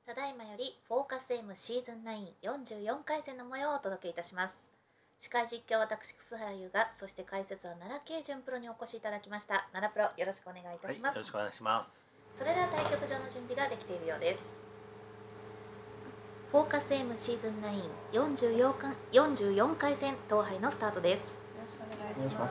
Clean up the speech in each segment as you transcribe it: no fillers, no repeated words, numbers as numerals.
ただいまよりフォーカス M シーズン9 44回戦の模様をお届けいたします。司会実況は私楠原優が、そして解説は奈良圭純プロにお越しいただきました。奈良プロ、よろしくお願いいたします。 よろしくお願いします。 それでは対局場の準備ができているようです。フォーカス M シーズン9 44回戦統廃のスタートです。よろしくお願いします。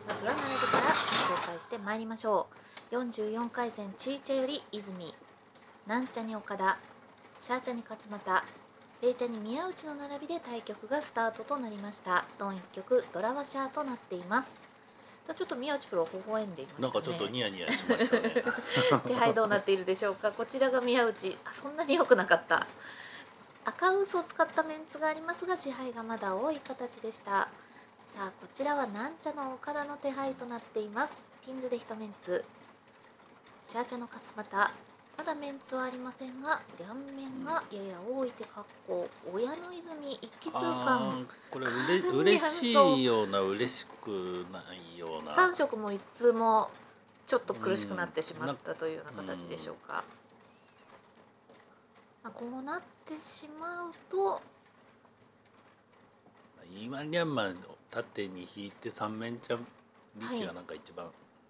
まずは並びから紹介してまいりましょう。44回戦チーチェより泉、なんちゃに岡田、シャーチャに勝俣、レイチャに宮内の並びで対局がスタートとなりました。ドン1局ドラワシャーとなっています。さあちょっと宮内プロ微笑んでいましたね。 なんかちょっとニヤニヤしましたね。 手配どうなっているでしょうか。こちらが宮内、そんなに良くなかった。赤嘘を使ったメンツがありますが、自敗がまだ多い形でした。さあこちらはなんちゃの岡田の手配となっています。ピンズで1メンツ、シャーチャの勝俣、まだメンツはありませんが、両面がやや多い手格好。親の泉一気通貫。 これ嬉しいような嬉しくないような。 3色も1通もちょっと苦しくなってしまったというような形でしょうか。こうなってしまうと、 イーマンリャンマンを縦に引いて3面ちゃんリッチがなんか一番、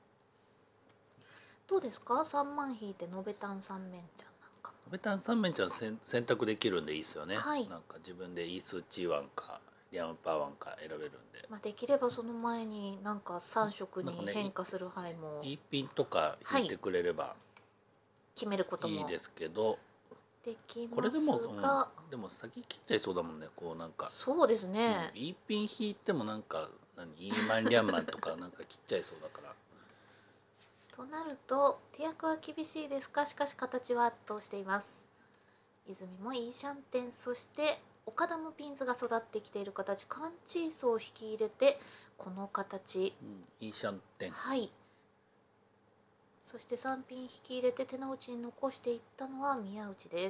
どうですか。3万引いてのべたん3面ちゃんなんかのべたん3面ちゃん選択できるんでいいですよね。 はい、 なんか自分でイースチーワンかリャンパーワンか選べるんで、 できればその前になんか3色に変化する牌も一品とか引いてくれれば決めることもいいですけど、 できこれでますも、 が、 でも先切っちゃいそうだもんね。こうなんかそうですね、 一品引いてもなんかイーマンリャンマンとかなんか切っちゃいそうだから。 となると手役は厳しいですか。しかし形は圧倒しています。泉もいいシャンテン、そして岡田もピンズが育ってきている形、カンチーソを引き入れてこの形、 いいシャンテン、 はい。そして3ピン引き入れて手の内に残していったのは宮内です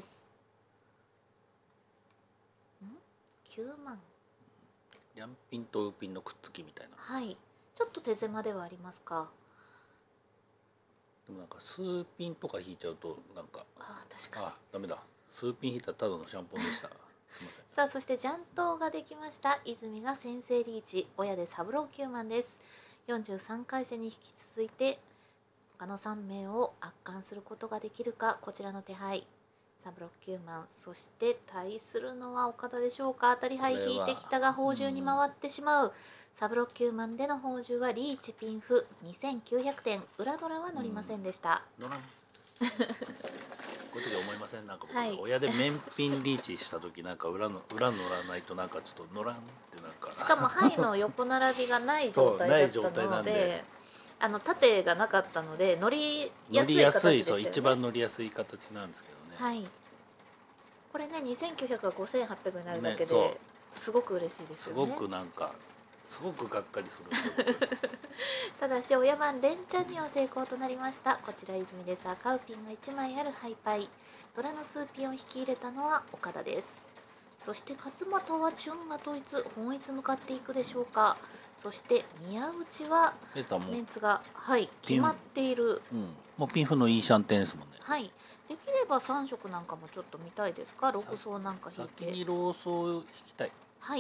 。9万、 リャンピンとウーピンのくっつきみたいな。 はい、ちょっと手狭ではありますか。 でもなんか数ピンとか引いちゃうとなんか、 確かにダメだ、数ピン引いたらただのシャンポンでした。すいません。 さあそしてジャントができました。泉が先制リーチ、親でサブロー9万です。43回戦に引き続いて他の3名を圧巻することができるか。こちらの手配サブロー9万、そして対するのは岡田でしょうか。当たり牌引いてきたが宝珠に回ってしまう。サブロー9万での宝珠はリーチピンフ2900点、裏ドラは乗りませんでした。 乗らんこういう時思いません。なんか僕、親で面ピンリーチした時なんか裏乗らないとなんかちょっと乗らんってなんか。 しかも牌の横並びがない状態だったので縦がなかったので乗りやすい形でしたよね。 一番乗りやすい形なんですけどね。 はい。これね、2900が5800になるだけですごく嬉しいですよね。 すごくなんかすごくがっかりするただし親番連チャンには成功となりました。こちら泉です。赤ウピンが1枚あるハイパイ、ドラの数ピンを引き入れたのは岡田です。そして勝俣はチュンが統一本一向かっていくでしょうか。そして宮内はメンツが決まっている、 もうピンフのいいシャンテンですもんね。 はい。できれば3色なんかもちょっと見たいですか。6層なんか引いて先にローソを引きたい。 はい、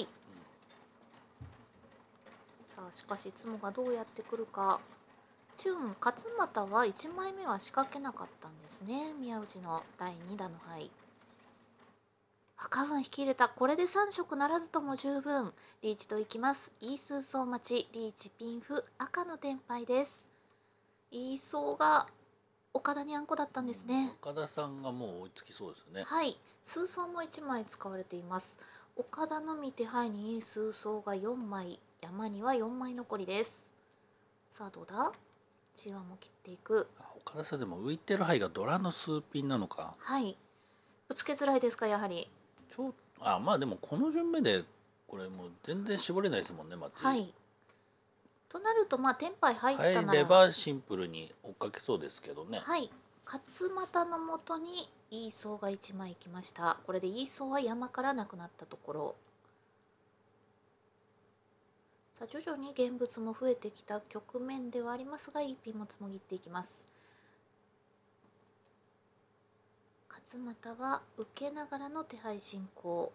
さあしかしいつもがどうやってくるか。チュン勝俣は1枚目は仕掛けなかったんですね。宮内の第2打の牌、赤分引き入れた。これで3色ならずとも十分。リーチといきます。イースーソー待ち、リーチピンフ赤のテンパイです。イーソーが岡田にあんこだったんですね。 岡田さんがもう追いつきそうですね。 はい、数層も1枚使われています。岡田のみ手配に数層が4枚、山には4枚残りです。さあどうだ。じわも切っていく。 岡田さんでも浮いてる牌がドラの数ピンなのか。 はい、ぶつけづらいですか。やはりまあでもこの順目でこれもう全然絞れないですもんね。 はい。となるとテンパイ入ったなら入ればシンプルに追っかけそうですけどね。 はい。勝俣のもとにイーソーが1枚きました。これでイーソーは山からなくなったところ。さあ徐々に現物も増えてきた局面ではありますが、いいピンもつもぎっていきます。勝勝俣は受けながらの手配進行。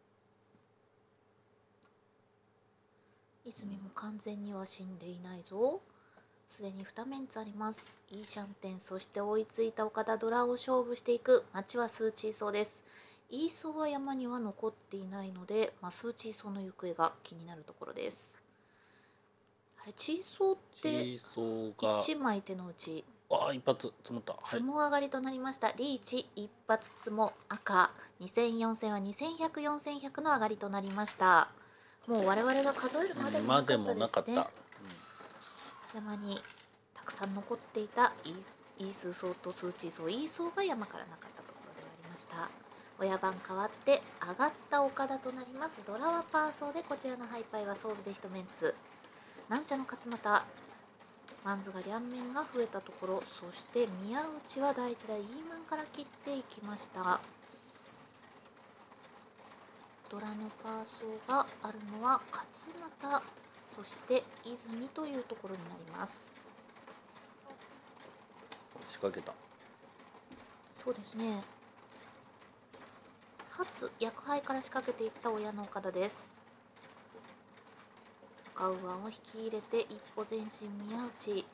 泉も完全には死んでいないぞ。すでに2メンツあります。イーシャンテン、そして追いついた岡田、ドラを勝負していく。町はスーチーソーです。イーソーは山には残っていないので、スーチーソーの行方が気になるところです。あれ、チーソーって1枚手のうち一発積もった。 つも上がりとなりました。リーチ一発つも赤、2000、4000は2100、4100の上がりとなりました。もう我々が数えるまでもなかったですね。山にたくさん残っていたイースーソーとスーチーソー、イーソーが山からなかったところではありました。親番変わって上がった岡田となります。ドラはパーソーで、こちらのハイパイはソーズで1メンツ。なんちゃの勝俣、マンズが両面が増えたところ、そして宮内は第1打イーマンから切っていきました。ドラのパーソーがあるのは勝俣、そして泉というところになります。 仕掛けた。 そうですね。初薬杯から仕掛けていった親の岡田です。ガウワンを引き入れて一歩前進宮内。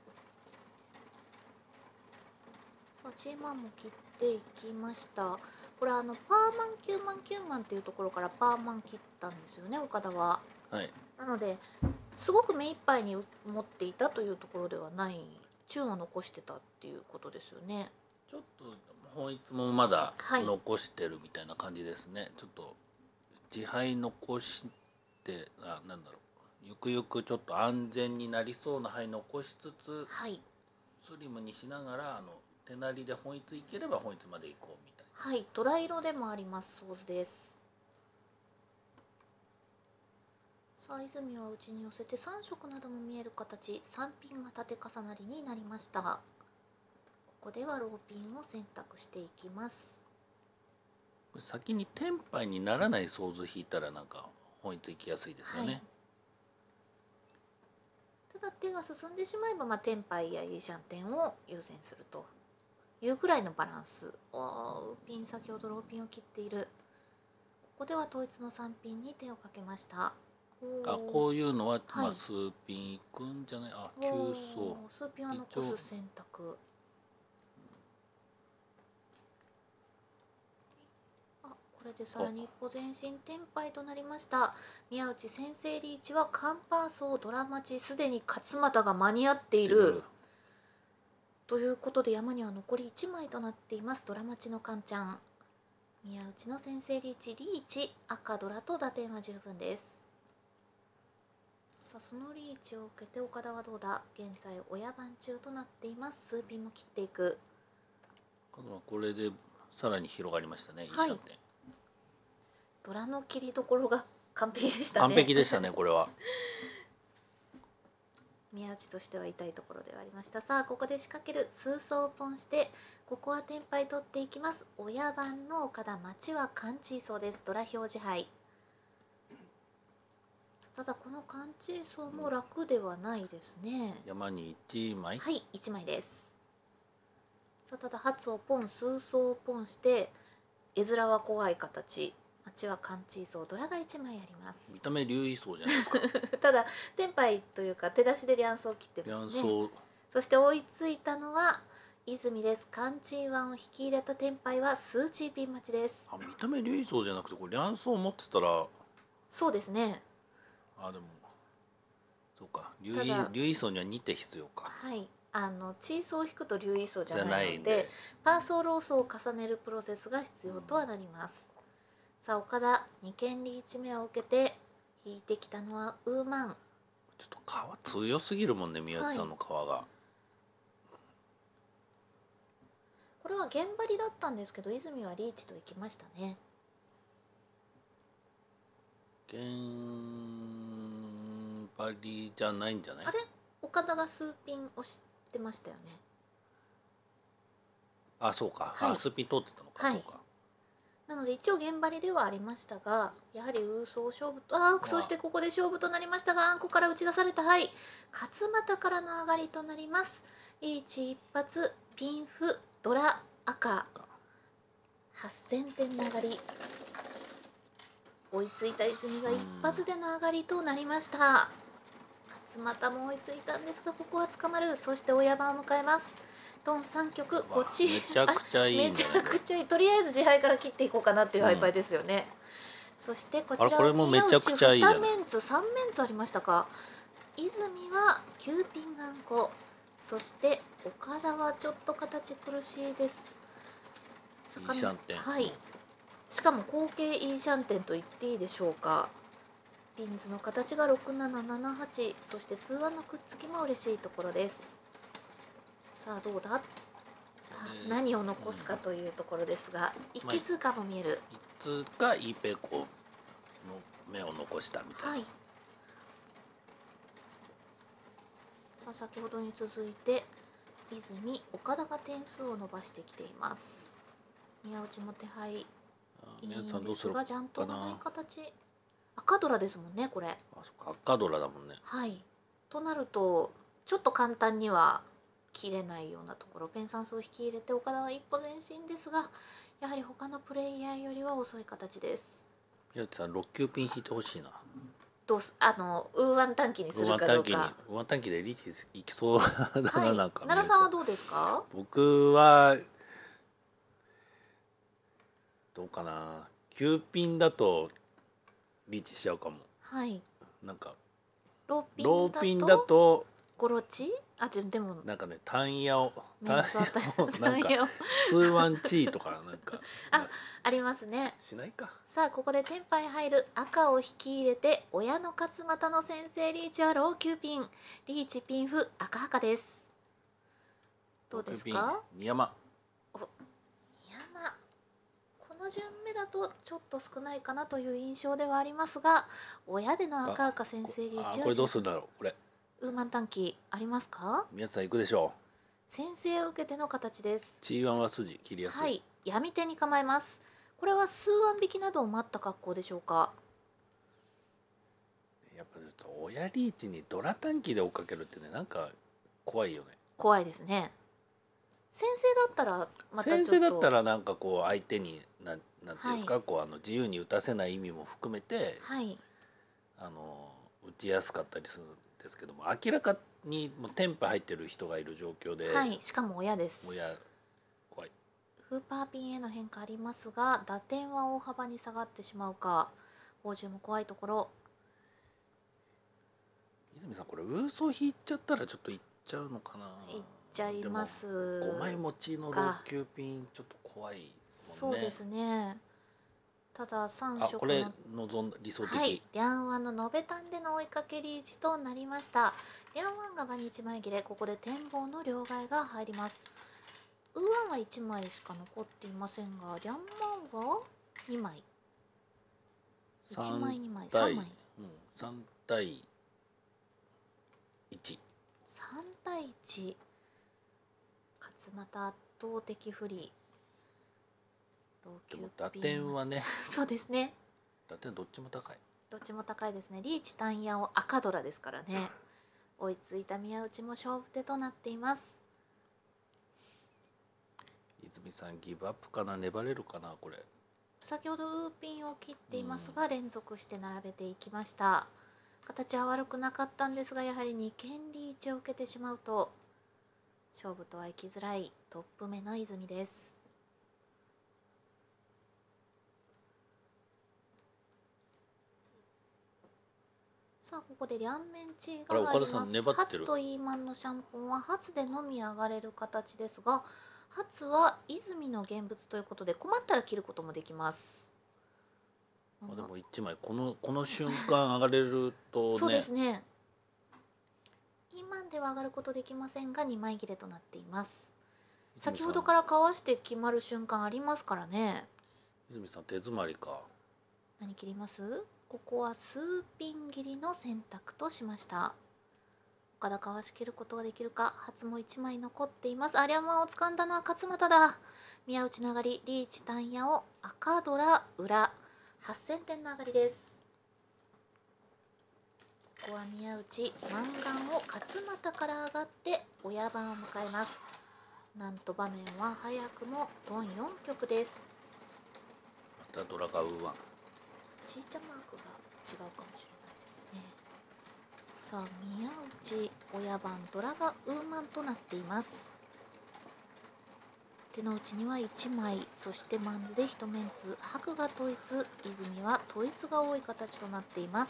さあチーマンも切っていきました。これパーマン9万9万っていうところからパーマン切ったんですよね、岡田は。 はい。 なのですごく目いっぱいに持っていたというところではない、チューンを残してたっていうことですよね。 ちょっと本一もまだ残してるみたいな感じですね。ちょっと自敗残してなんだろう、ゆくゆくちょっと安全になりそうな牌残しつつ、スリムにしながら手なりで本一いければ本一まで行こうみたいな。 はい、ドラ色でもあります。ソーズです。さあ泉は内に寄せて3色なども見える形、3ピンが縦重なりになりました。ここではローピンを選択していきます。 先にテンパイにならないソーズ引いたらなんか本一行きやすいですよね。 ただ手が進んでしまえば、テンパイやイーシャンテンを優先するというぐらいのバランス。ピン、先ほどローピンを切っている。ここでは統一の3ピンに手をかけました。 こういうのは、数ピンいくんじゃない。9層。 数ピンは残す選択。これでさらに一歩前進、テンパイとなりました。宮内先生リーチはカンパーソー、ドラマチ、すでに勝俣が間に合っているということで、山には残り1枚となっています。ドラマチのカンちゃん、宮内の先生リーチ、赤ドラと打点は十分です。さあそのリーチを受けて岡田はどうだ。現在親番中となっています。数ピンも切っていく。 これでさらに広がりましたね。いいシャンテン。 ドラの切りどころが完璧でしたね。 完璧でしたね、これは。 宮内としては痛いところではありました。さあここで仕掛ける。数層ポンして、ここはテンパイ取っていきます。親番の岡田、町はカンチーソーです。ドラ表示牌。ただこのカンチーソーも楽ではないですね。 山に1枚。 はい、1枚です。さあただ発をポン、数層をポンして絵面は怖い形。町はカンチーソー、ドラが1枚あります。 見た目竜位層じゃないですか。 ただテンパイというか手出しで両層を切ってますね。そして追いついたのは泉です。カンチーワンを引き入れたテンパイはスーチーピン待ちです。 見た目竜位層じゃなくて、これ両層持ってたら。 そうですね。 でもそうか、竜位層には2手必要か。 はい、チーソーを引くと竜位層じゃないので、パーソーローソーを重ねるプロセスが必要とはなります。さあ岡田2件リーチ目を受けて引いてきたのはウーマン。 ちょっと皮強すぎるもんね、宮内さんの皮が。 これは現張りだったんですけど、泉はリーチといきましたね。 現張りじゃないんじゃない。 あれ、岡田が数ピン押してましたよね。 そうか、数ピン通ってたのか。そうか。 なので一応現張りではありましたが、やはりウーソー勝負と、そしてここで勝負となりましたが、あんこから打ち出された。勝俣からの上がりとなります。リーチ一発、ピンフ、ドラ赤。 8000点の上がり。追いついた泉が一発での上がりとなりました。勝俣も追いついたんですが、ここは捕まる。そして親番を迎えます。ドン3局こちめちゃくちゃいいね。 めちゃくちゃいい。とりあえず自敗から切っていこうかなっていうハイパイですよね。そしてこちらこれもめちゃくちゃいいじゃない。 2メンツ3メンツありましたか。泉は9ピン頑固。そして岡田はちょっと形苦しいです。 いいシャンテン。 はい。しかも後継いいシャンテンと言っていいでしょうか。ピンズの形が6778、そして数腕のくっつきも嬉しいところです。さあどうだ、何を残すかというところですが、一気通過も見える。 一通かイーペコの目を残したみたいな。 はい。さあ先ほどに続いて泉、岡田が点数を伸ばしてきています。宮内も手配いいんですが、ジャントがない形。赤ドラですもんねこれ。 あ、そっか、赤ドラだもんね。 はい。となるとちょっと簡単には切れないようなところ。ペンサンスを引き入れて岡田は一歩前進ですが、やはり他のプレイヤーよりは遅い形です。 宮内さん6級ピン引いてほしいな。 ウーワン短期にするかどうか。 ウーワン短期でリーチいきそうだな、 はい、 なんか。 奈良さんはどうですか？ 僕はどうかな。9ピンだとリーチしちゃうかも。 はい。 なんかローピンだとゴロチ？でもなんかね、単ヤをなんか数ワンチーとかなんかありますね。 しないか。 さあここでテンパイ入る。赤を引き入れて親の勝俣の先制リーチはロー9ピン。リーチピンフ赤赤です。どうですか？ 二山。 この順目だとちょっと少ないかなという印象ではありますが、親での赤赤先制リーチはこれどうするんだろう。これウーマン短期ありますか？ 宮津さん行くでしょう。先制を受けての形です。 G1は筋切りやすい。 はい、闇手に構えます。これは数腕引きなどを待った格好でしょうか。 やっぱちょっと親リーチにドラ短期で追っかけるってね、なんか怖いよね。 怖いですね。先制だったらまたちょっと、 先制だったらなんかこう相手になんていうんですか、はい、こう自由に打たせない意味も含めて、 はい、 打ちやすかったりするんですけども、明らかにもうテンパ入ってる人がいる状況で、 はい、しかも親です。 親怖い。 フーパーピンへの変化ありますが、打点は大幅に下がってしまうか。宝珠も怖いところ。 泉さんこれウーソ引いちゃったらちょっといっちゃうのかな。 いっちゃいます。 5枚持ちの6級ピンちょっと怖いですもんね。 そうですね。ただ3色のこれ望んだ理想的。 はい、リャンワンの延べタンでの追いかけリーチとなりました。リャンワンが場に1枚切れ、ここで展望の両替が入ります。ウーワンは1枚しか残っていませんが、リャンワンは2枚。1枚2枚3枚。 3対1。3 対1。勝俣圧倒的不利。 でも打点はねそうですね。 打点どっちも高い。 どっちも高いですね。リーチ単野を赤ドラですからね。追いついた宮内も勝負手となっています。 泉さんギブアップかな、粘れるかなこれ。 先ほどウーピンを切っていますが、連続して並べていきました。形は悪くなかったんですが、やはり2件リーチを受けてしまうと勝負とはいきづらいトップ目の泉です。さあここで両面チーが入ります。初とイーマンのシャンポンは初でのみ上がれる形ですが、初は泉の現物ということで困ったら切ることもできます。 でも1枚この瞬間上がれるとねそうですね。イーマンでは上がることできませんが2枚切れとなっています。先ほどからかわして決まる瞬間ありますからね。 泉さん手詰まりか。 何切ります？ここは数ピン切りの選択としました。岡田かわし切ることができるか。初も1枚残っています。アリャマンを掴んだのは勝俣だ。宮内の上がり、リーチ単野を赤ドラ裏8000点の上がりです。ここは宮内満貫を勝俣から上がって親番を迎えます。なんと場面は早くもドン4局です。 たドラがウーワン。 ちいちゃマークが違うかもしれないですね。さあ宮内親番ドラがウーマンとなっています。手の内には1枚、そしてマンズで1メンツ、白が統一、泉は統一が多い形となっています。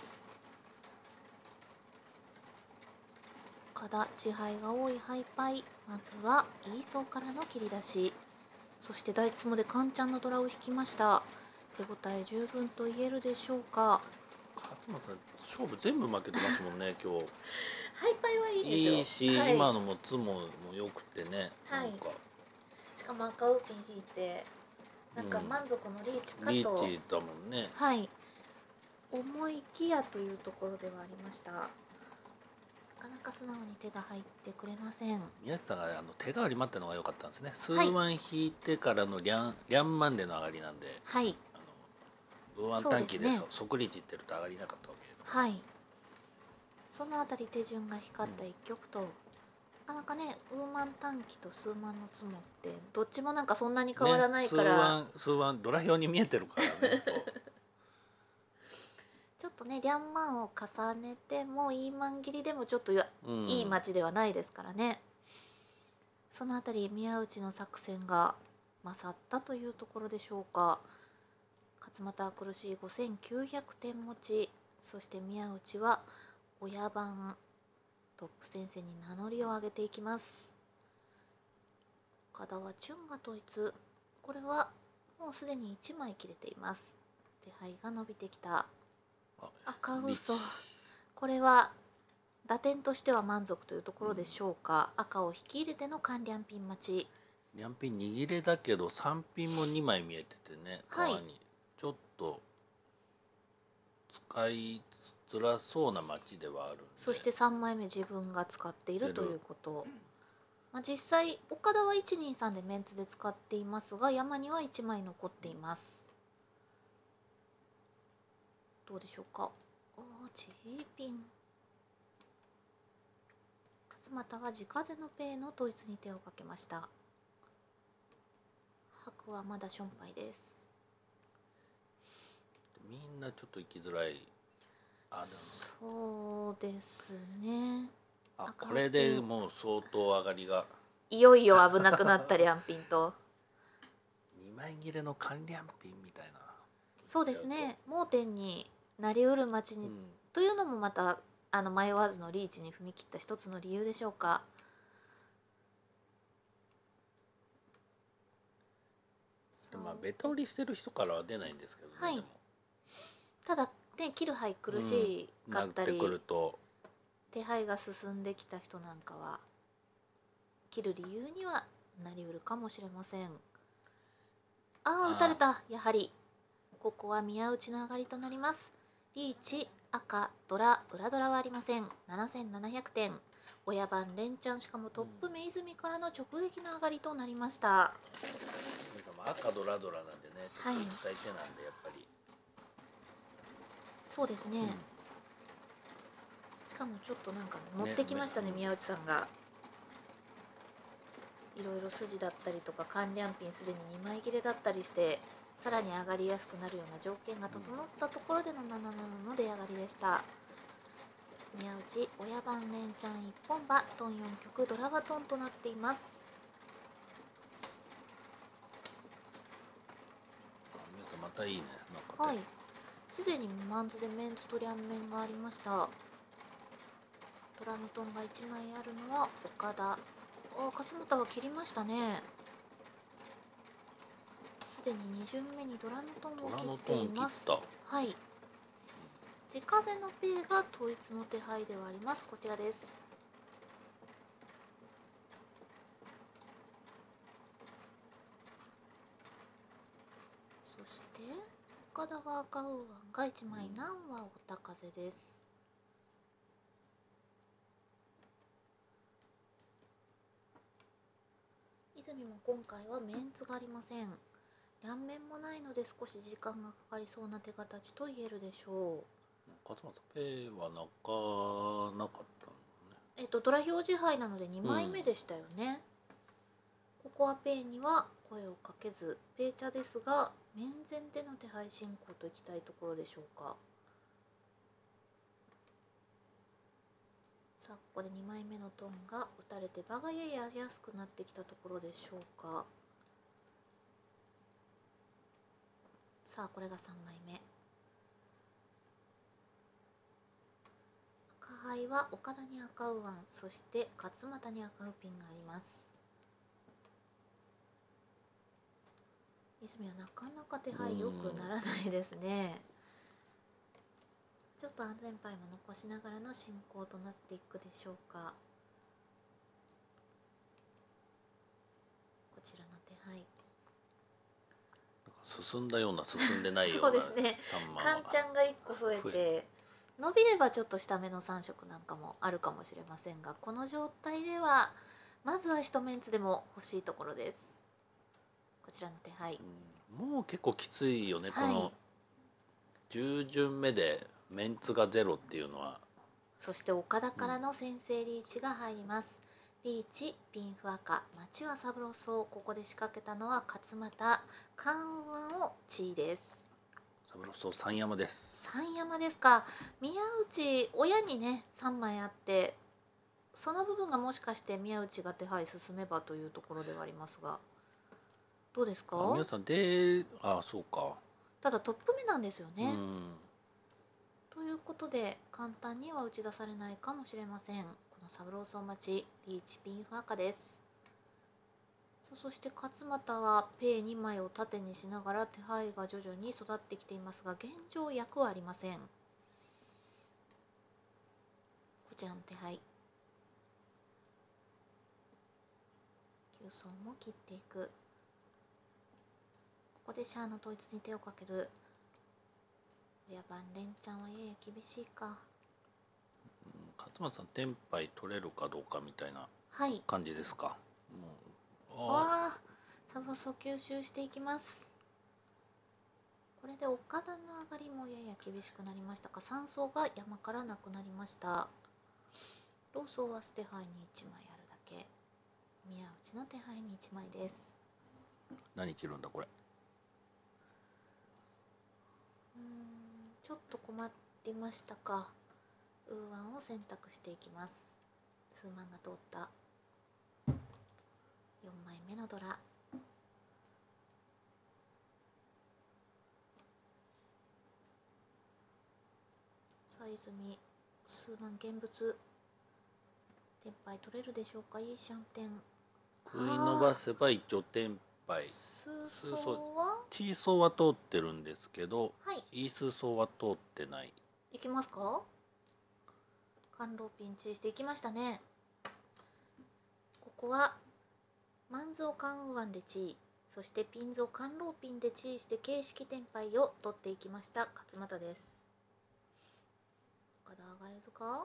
岡田地配が多いハイパイ、まずはイーソーからの切り出し、そして第一相撲でカンちゃんのドラを引きました。手応え十分と言えるでしょうか。 勝間さん勝負全部負けてますもんね今日。 ハイパイはいいんですよ。 いいし、 はい、 今のもツモも良くてね、 はい、 なんかしかも赤ウーピン引いてなんか満足のリーチかと、 リーチだもんね。 はい、思いきやというところではありました。なかなか素直に手が入ってくれません。 宮内さんが手代わり待ったのが良かったんですね。数万引いてからのリャンマンでの上がりなんで、 はい、 ウーワン短期で即リーチいってると上がりなかったわけですから、 はい、そのあたり手順が光った一局と、なかなかねウーマン短期と数万のツモってどっちもなんかそんなに変わらないから、 ね、数万ドラ表に見えてるからね。そうちょっとねリャンマンを重ねてもいいマン切りでもちょっといい待ちではないですからね。そのあたり宮内の作戦が勝ったというところでしょうか。勝俣苦しい5900点持ち、そして宮内は親番トップ先生に名乗りを上げていきます。岡田はチュンが統一、これはもうすでに1枚切れています。手配が伸びてきた。赤嘘、これは打点としては満足というところでしょうか。赤を引き入れてのカンリャンピン待ち。 リャンピン握れだけど3ピンも2枚見えててね、 はい、 川にちょっと使いづらそうな待ちではあるんで。 そして3枚目自分が使っているということ、実際岡田は123でメンツで使っていますが、山には1枚残っています。どうでしょうか。G ピン。勝俣は地風のペイの統一に手をかけました。白はまだションパイです。 みんなちょっと行きづらい。 そうですね。 これでもう相当上がりがいよいよ危なくなったリャンピンと 2枚切れのカンリャンピンみたいな。 そうですね、盲点になりうる町に、というのもまた迷わずのリーチに踏み切った一つの理由でしょうか。 ベタ折りしてる人からは出ないんですけどね、 はい、 でもただね切る牌苦しかったり、 なってくると手配が進んできた人なんかは切る理由にはなりうるかもしれません。打たれた。やはりここは宮内の上がりとなります。リーチ赤ドラ裏ドラはありません。7700点、親番連チャン、しかもトップ目泉からの直撃の上がりとなりました。 赤ドラドラなんでね、ちょっと伝えてなんでやっぱり、 そうですね、しかもちょっとなんか乗ってきましたね、宮内さんが。いろいろ筋だったりとかカンリャンピンすでに2枚切れだったりしてさらに上がりやすくなるような条件が整ったところでの77の出上がりでした。宮内親番連チャン一本馬トン4曲ドラバトンとなっています。 またいいね。 はい、すでにマンズでメンツとリャンメンがありました。ドラのトンが1枚あるのは岡田。勝俣は切りましたね。すでに2巡目にドラのトンを切っています。はい、地風のペイが統一の手配ではあります。こちらです。そして岡田は赤ウーワンが1枚、ナンはおた風です。泉も今回はメンツがありません。両面もないので少し時間がかかりそうな手形と言えるでしょう。 勝俣ペイはなかったのね。 ドラ表示牌なので2枚目でしたよね。ここはペイには声をかけずペーチャですが面前での手配進行といきたいところでしょうか。さあここで2枚目のトンが打たれて場がやややすくなってきたところでしょうか。さあこれが3枚目。赤牌は岡田に赤ウワン、そして勝俣に赤ウピンがあります。泉はなかなか手配良くならないですね。ちょっと安全牌も残しながらの進行となっていくでしょうか。こちらの手配進んだような進んでないようなそうですね。カンちゃんが1個増えて伸びればちょっと下目の3色なんかもあるかもしれませんが、この状態ではまずは一メンツでも欲しいところです。こちらの手配、 もう結構きついよね、 はい、 この10巡目でメンツがゼロっていうのは。 そして岡田からの先制リーチが入ります。リーチピンフ赤、町は三郎荘。ここで仕掛けたのは勝俣、関羽を地位です。 三郎荘三山です。 三山ですか。宮内親にね3枚あって、その部分がもしかして宮内が手配進めばというところではありますが、どうですか。 皆さんで、そうか。 ただトップ目なんですよね。ということで簡単には打ち出されないかもしれません。この三郎荘町リーチピンフ赤です。そして勝俣はペイ2枚を縦にしながら手配が徐々に育ってきていますが、現状役はありません。こちらの手配9層も切っていく。ここでシャアの統一に手をかける。親番連チャンはやや厳しいか。 勝俣さんテンパイ取れるかどうかみたいなはい感じですか。 ああ、三郎荘吸収していきます。これで岡田の上がりもやや厳しくなりましたか。3層が山からなくなりました。老荘は捨て牌に1枚あるだけ。宮内の手配に1枚です。 何切るんだこれ。 ちょっと困りましたか。ウーワンを選択していきます。数万が通った。4枚目のドラ。さあ泉、数万現物テンパイ取れるでしょうか。いいシャンテン食い伸ばせば一応テンパイ。 数層はチーソーは通ってるんですけど、 はい、 イースーソーは通ってない。 いきますか。甘露ピンチしていきましたね。ここは万蔵関羽で地位、そしてピンゾー甘露ピンで地位して形式テンパイを取っていきました勝俣です。岡田上がれずか。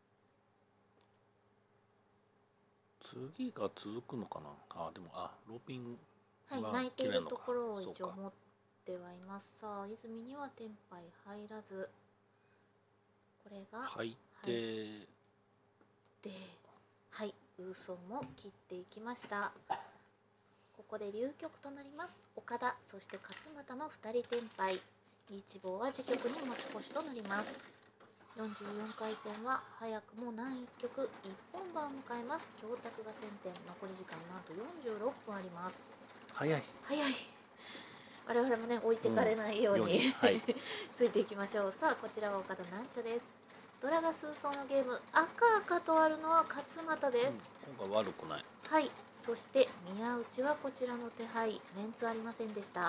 次が続くのかな。でもローピンはい、泣いているところを一応持ってはいます。さあ泉にはテンパイ入らず、これが入ってで、はい、ウーソンも切っていきました。ここで流局となります。岡田、そして勝俣の2人テンパイ。リーチ棒は自局に持ち越しとなります。44回戦は早くも難1局一本番を迎えます。教託が1000点、残り時間なんと46分あります。 早い我々もね置いてかれないように、 はい、 ついていきましょう。さあこちらは岡田なんちゃです。ドラが数層のゲーム、赤とあるのは勝俣です。 今回悪くない。 はい、そして宮内はこちらの手配、メンツありませんでした。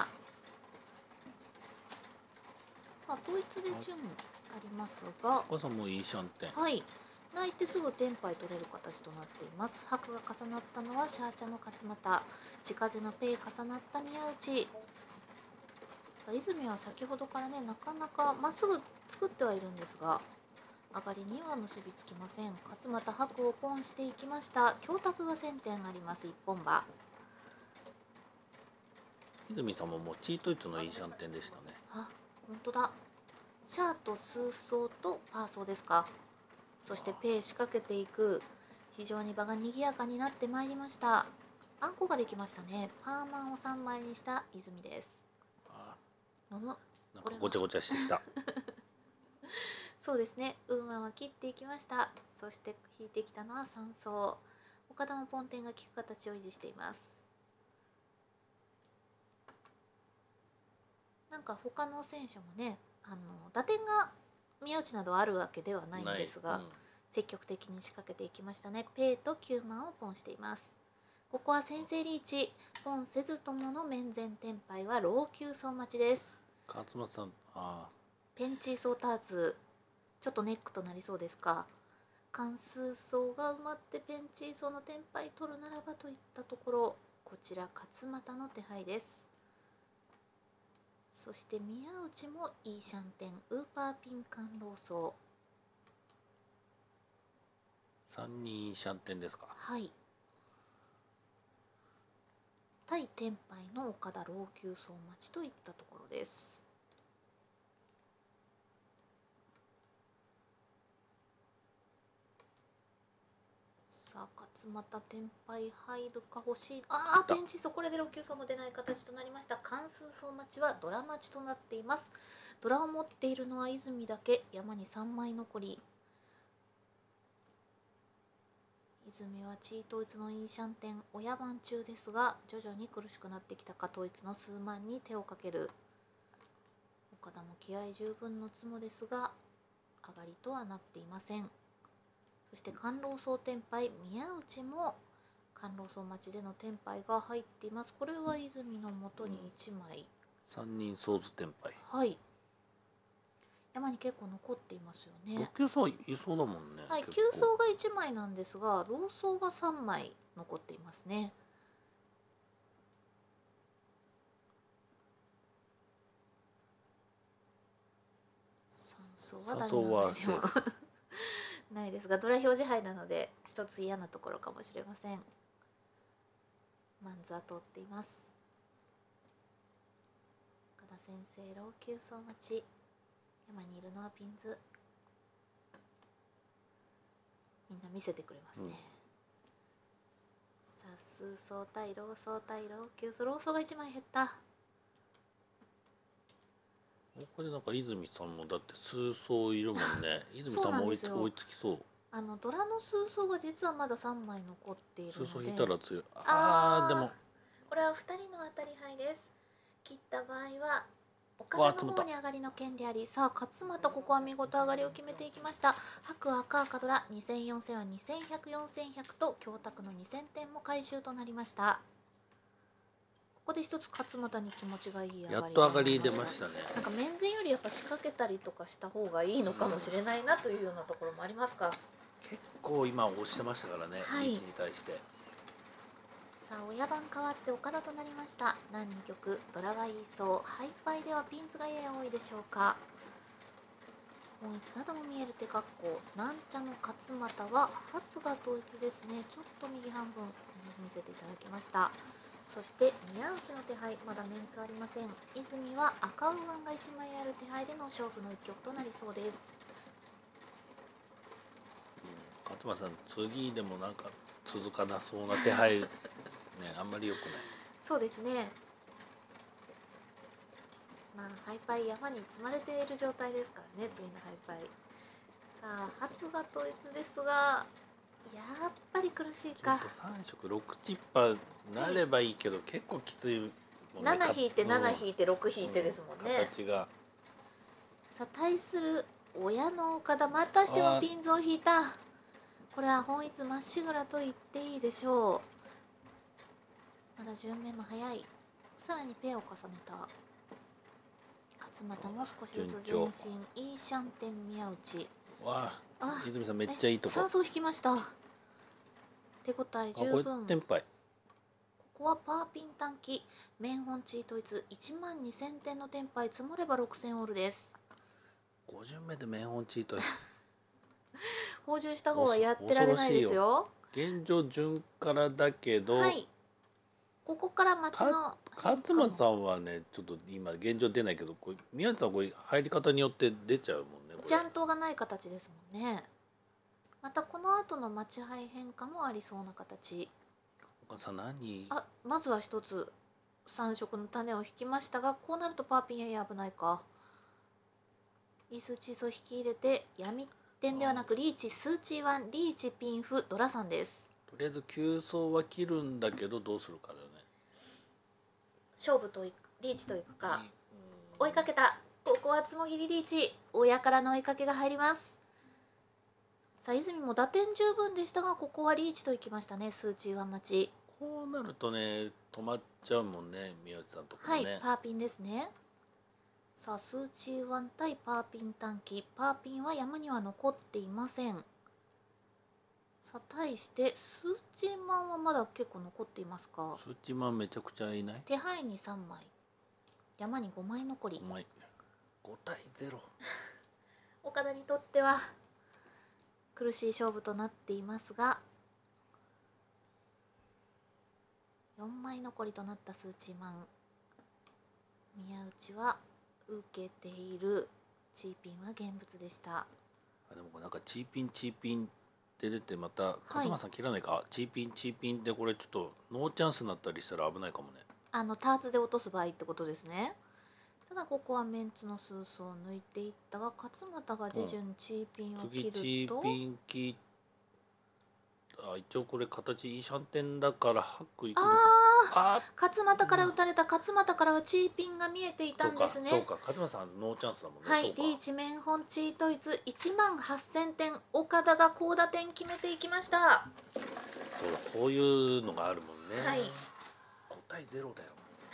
さあ統一で順ありますが、 お母さんもいいシャンテン。 はい、泣いてすぐテンパイ取れる形となっています。白が重なったのはシャーチャの勝俣、地風のペイ重なった宮内。さあ泉は先ほどからねなかなかまっすぐ作ってはいるんですが、上がりには結びつきません。勝俣白をポンしていきました。教託が1000点あります。一本馬。 泉さんももうチートイツのいいシャンテンでしたね。 あ、本当だ。シャーと数層とパーソーですか。そしてペイ仕掛けていく。非常に場が賑やかになってまいりました。 あんこができましたね。パーマンを3枚にした泉です。飲む。 なんかごちゃごちゃしてきた。 そうですね。ウーマンは切っていきました。そして引いてきたのは3層。岡田もポンテンが効く形を維持しています。なんか他の選手もね、打点が宮内などあるわけではないんですが、積極的に仕掛けていきましたね。ペイと9万をポンしています。ここは先制リーチ、ポンせずともの面前転敗は老朽層待ちです。 勝俣さん、 ペンチー層ターツ、ちょっとネックとなりそうですか。関数層が埋まってペンチー層の転敗取るならばといったところ、こちら勝俣の手配です。そして宮内もいいシャンテン、ウーパーピンカンロー層。 3人シャンテンですか。 はい。対天敗の岡田老朽層待ちといったところです。さあ勝俣天敗入るか欲しい。ペンチ層、これで老朽層も出ない形となりました。関数層待ちはドラ待ちとなっています。ドラを持っているのは泉だけ。山に3枚残り。泉は地位統一のインシャンテン親番中ですが、徐々に苦しくなってきたか。統一の数万に手をかける。岡田も気合十分のつもですが上がりとはなっていません。そして官老層天敗、宮内も官老層待ちでの天敗が入っています。これは泉のもとに1枚、 3人ソーズ天敗。 はい、山に結構残っていますよね。 6層いそうだもんね。 はい、9層が1枚なんですが、老層が3枚残っていますね。3層は誰の前でもないですが、ドラ表示杯なので一つ嫌なところかもしれません。マンズは通っています。岡田先生、老朽層待ち。山にいるのはピンズ。みんな見せてくれますね。さあ数層対老層対老朽層、老層が1枚減った。 これなんか泉さんもだって数層いるもんね。泉さんも追いつきそう。 ドラの数層は実はまだ3枚残っているので、 数層いたら強い。でもこれは2人の当たり牌です。切った場合は岡田の方に上がりの剣であり、さあ勝俣、ここは見事上がりを決めていきました。白赤赤ドラ2000、4000は2100、4100と強卓の2000点も回収となりました。ここで一つ勝俣に気持ちがいい上がり、 やっと上がり出ましたね。 なんか面前よりやっぱ仕掛けたりとかした方がいいのかもしれないなというようなところもありますか。 結構今押してましたからね、 はい、 リーチに対して。 さあ親番変わって岡田となりました。何2局、ドラはいいそう。ハイパイではピンズがやや多いでしょうか。本一なども見える手格好。なんちゃの勝俣は初が統一ですね。ちょっと右半分見せていただきました。そして宮内の手配、まだメンツありません。泉は赤ウーワンが1枚ある手配での勝負の一局となりそうです。 勝俣さん、次でもなんか続かなそうな手配ね、あんまり良くない。 そうですね。まあハイパイ山に積まれている状態ですからね、次のハイパイ。さあ初が統一ですが、やっぱり苦しいか。 ちょっと3色6チッパなればいいけど、結構きついもんね。 7引いて7引いて6引いてですもんね。 形が。 さあ対する親の岡田、またしてもピンズを引いた。これは本一まっしぐらと言っていいでしょう。まだ順目も早い。さらにペアを重ねた勝俣も少しずつ前進。いいシャンテン宮内。 泉さんめっちゃいいとこ。 3層引きました。手応え十分。 天敗。 ここはパーピン短期、面本チー統一12000点の天敗、積もれば6000オールです。 5巡目で面本チー統一補充した方はやってられないですよ。 現状順からだけど、 はい、ここから町の勝俣さんはね、ちょっと今現状出ないけど、これ宮内さんはこれ入り方によって出ちゃうもんね。 ジャントがない形ですもんね。またこの後の町杯変化もありそうな形。 岡さん何？ まずは一つ3色の種を引きましたが、こうなるとパーピンや危ないか。イースチーズを引き入れて闇点ではなくリーチスーチーワンリーチピンフドラさんです。 とりあえず急走は切るんだけどどうするかだよね。 勝負といくリーチといくか、追いかけた。ここはつもぎりリーチ、親からの追いかけが入ります。さあ泉も打点十分でしたが、ここはリーチといきましたね。スーチーワン待ち。 こうなるとね止まっちゃうもんね、宮内さんとかね。 はい、パーピンですね。さあスーチーワン対パーピン短期、パーピンは山には残っていません。さあ対してスーチーマンはまだ結構残っていますか。 スーチーマンめちゃくちゃいない。 手配に3枚、山に5枚残り。 5枚、5対0。 岡田にとっては苦しい勝負となっていますが、4枚残りとなったスーチーマン。宮内は受けている。チーピンは現物でした。 でもなんかチーピンで出てまた勝間さん切らないか、チーピンでこれちょっとノーチャンスになったりしたら危ないかもね。 ターツで落とす場合ってことですね。ただここはメンツの数層を抜いていったが、勝俣が自順チーピンを切ると、 次チーピン切一応これ形いいシャンテンだからハックいくのか。 勝俣から打たれた。勝俣からはチーピンが見えていたんですね。 そうか勝間さんノーチャンスだもんね。 はい、リーチ面本チートイツ1万8000点、岡田が高打点決めていきました。 こういうのがあるもんね。 はい、 5対0だよ。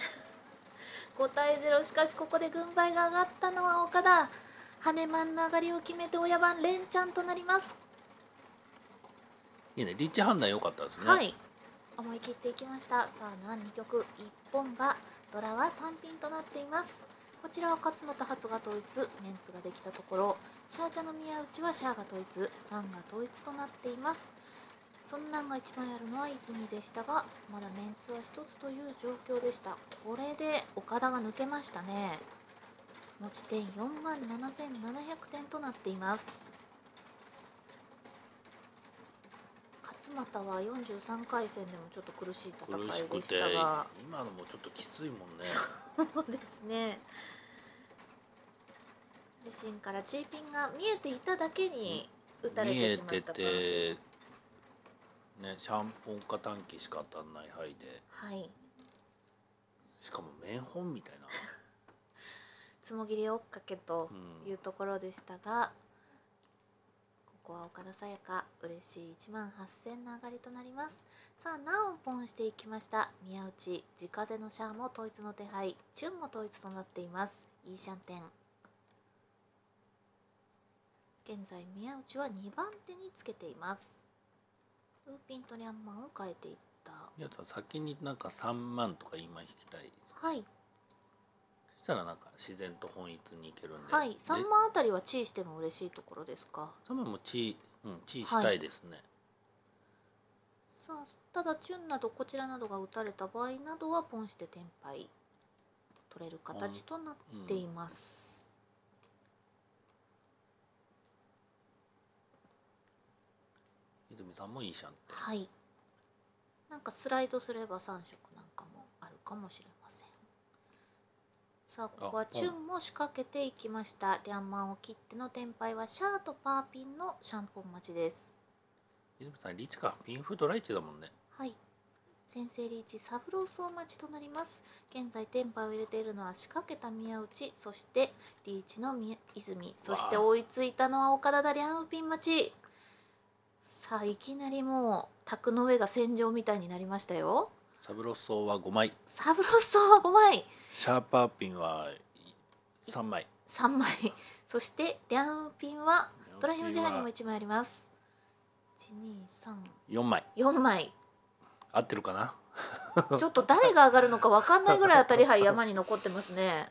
5対0。しかしここで軍配が上がったのは岡田。羽マンの上がりを決めて親番連チャンとなります。 いいね、リーチ判断良かったですね。 はい、思い切っていきました。さあ2曲、1本馬ドラは3ピンとなっています。こちらは勝俣初が統一、メンツができたところ、シャーチャの宮内はシャーが統一、ナンが統一となっています。そのナンが1枚あるのは泉でしたが、まだメンツは1つという状況でした。これで岡田が抜けましたね。持ち点4万7700点となっています。勝俣は43回戦でもちょっと苦しい戦いでしたが、 今のもちょっときついもんね。 そうですね。自身からチーピンが見えていただけに打たれてしまった。 見えててね、シャンポンか短期しか当たんない範囲で、 はい、 しかも面本みたいなつもぎり追っかけというところでしたが、ここは岡田紗耶香嬉しい1万8000の上がりとなります。さあナンをポンしていきました。宮内、地風のシャアも統一の手配、チュンも統一となっています。いいシャンテン。現在宮内は2番手につけています。ウーピンとリャンマンを変えていった。 宮内さん先になんか3万とか今引きたいですか。 はい、 そしたらなんか自然と本一にいけるんで、 はい、3万あたりはチーしても嬉しいところですか。 3万もチーしたいですね。はい、 さあただチュンなどこちらなどが打たれた場合などはポンしてテンパイ取れる形となっています。 泉さんもいいシャンテン。 はい、なんかスライドすれば3色なんかもあるかもしれません。さあここはチュンも仕掛けていきました。リャンマンを切ってのテンパイはシャーとパーピンのシャンポン待ちです。 泉さんリーチか、ピンフドライチだもんね。 はい、先制リーチサブローソー待ちとなります。現在テンパイを入れているのは仕掛けた宮内、そしてリーチの泉、そして追いついたのは岡田だ。リャンウピン待ち。さあいきなりもう卓の上が戦場みたいになりましたよ。 サブロッソーは5枚、 サブロッソーは5枚、 シャーパーピンは3枚、 3枚、そしてリャンウピンはドラヒムジハにも1枚あります。 4枚。 4枚合ってるかなちょっと誰が上がるのか分かんないぐらい当たり牌山に残ってますね。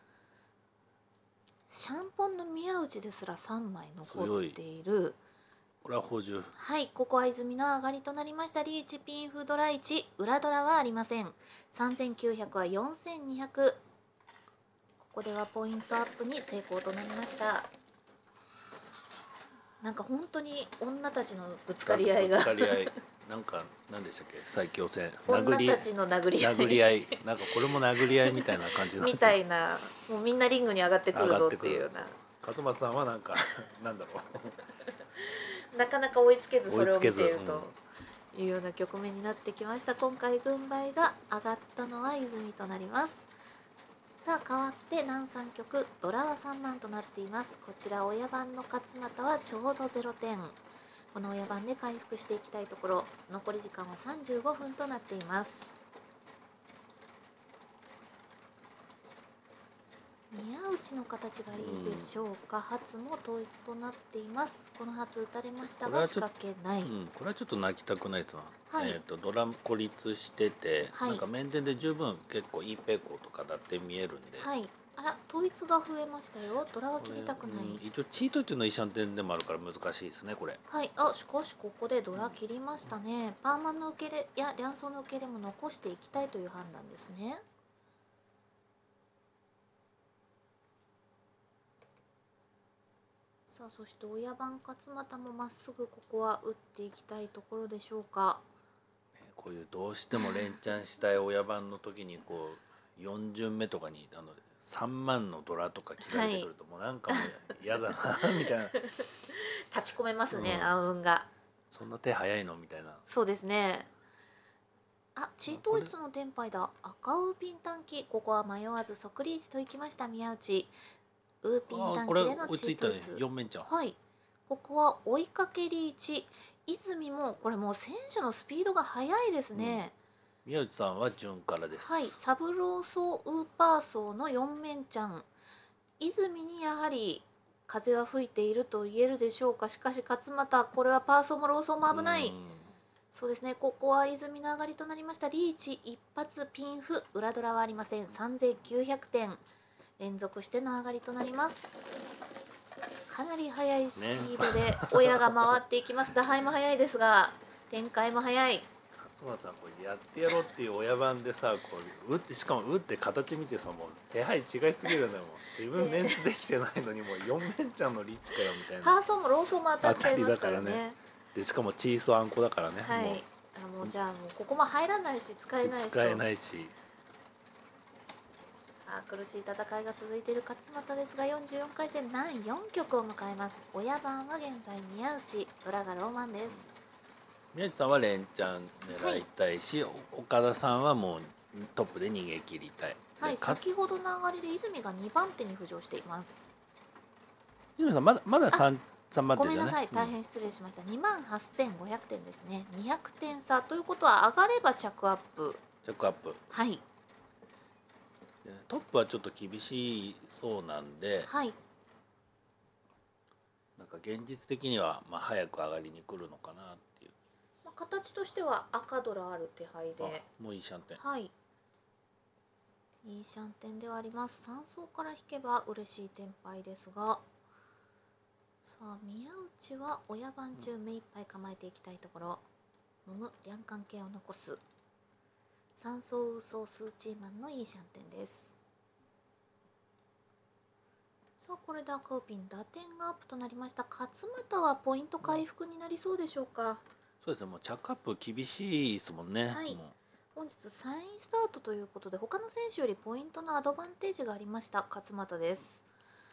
シャンポンの宮内ですら3枚残っている。 これは宝珠。 はい、ここは泉の上がりとなりました。リーチピンフドラ1、裏ドラはありません。3900は4200。ここではポイントアップに成功となりました。なんか本当に女たちのぶつかり合いがぶつかり合いなんか何でしたっけ、最強戦女たちの殴り合い殴り合い、なんかこれも殴り合いみたいな感じになってみたいな、もうみんなリングに上がってくるぞっていうような。 勝俣さんはなんかなんだろうなかなか追いつけずそれを見ているうん、 というような局面になってきました。今回軍配が上がったのは泉となります。さあ変わって南3局ドラは3万となっています。こちら親番の勝俣はちょうど0点。この親番で回復していきたいところ。残り時間は35分となっています。宮内の形がいいでしょうか。発も統一となっています。この発打たれましたが仕掛けない。 これはちょっと泣きたくないですわ。 はい、 ドラ孤立してて、 はい、 なんか面前で十分結構いいペコとかだって見えるんで。 はい。あら、統一が増えましたよ。ドラは切りたくない。 一応チート値のイシャンテンでもあるから難しいですねこれ。 はい。あ、しかしここでドラ切りましたね。パーマンの受け入れやリャンソーの受け入れも残していきたいという判断ですね。さあそして親番勝俣もまっすぐここは打っていきたいところでしょうか。 こういうどうしても連チャンしたい親番の時にこう4巡目とかに3万のドラとか切られてくると、もうなんかもう嫌だなみたいな立ち込めますね、暗雲が。 そんな手早いのみたいな。 そうですね。あ、チートイツのテンパイだ。赤ウーピン短期、ここは迷わず即リーチといきました宮内。ウーピン短期でのチートイツ、 4面ちゃん。 はい、ここは追いかけリーチ。泉もこれもう選手のスピードが速いですね。 宮内さんは順からです。 はい、サブローソーウーパーソーの4面ちゃん。泉にやはり風は吹いていると言えるでしょうか。しかし勝俣、これはパーソーもローソーも危ない。そうですね、ここは泉の上がりとなりました。リーチ一発ピンフ、裏ドラはありません。3900点連続しての上がりとなります。かなり速いスピードで親が回っていきます。打敗も速いですが展開も速い。 勝俣さん、これやってやろうっていう親番でさ、こう打って、しかも打って形見てさ、もう手配違いすぎるんだよ。もう自分メンツできてないのにもう4面ちゃんのリーチからみたいな。 パーソーもローソーも当たっちゃいますからね。 でしかもチーソーあんこだからね。 はい、もうじゃあもうここも入らないし使えないしと。 使えないし。 さあ苦しい戦いが続いている勝俣ですが、44回戦南4局を迎えます。親番は現在宮内、ドラがローマンです。 宮内さんは連チャン狙いたいし、岡田さんはもうトップで逃げ切りたい。 はい、先ほどの上がりで泉が2番手に浮上しています。 泉さんまだ3番手じゃない。 ごめんなさい、大変失礼しました。28,500点ですね。200点差ということは上がれば着アップ。 着アップ。 はい。 トップはちょっと厳しそうなんで、 はい。 なんか現実的にはまあ早く上がりに来るのかなっていう。 形としては赤ドラある手配で。 もういいシャンテン。 はい。いいシャンテンではあります。3層から引けば嬉しいテンパイですが。さあ宮内は親番中目いっぱい構えていきたいところ。リャン関係を残す。3層ウソスーチーマンのいいシャンテンです。さあこれで赤ウピン打点がアップとなりました。勝俣はポイント回復になりそうでしょうか。 そうですね、もう着アップ厳しいですもんね。 はい。本日3位スタートということで他の選手よりポイントのアドバンテージがありました勝俣です。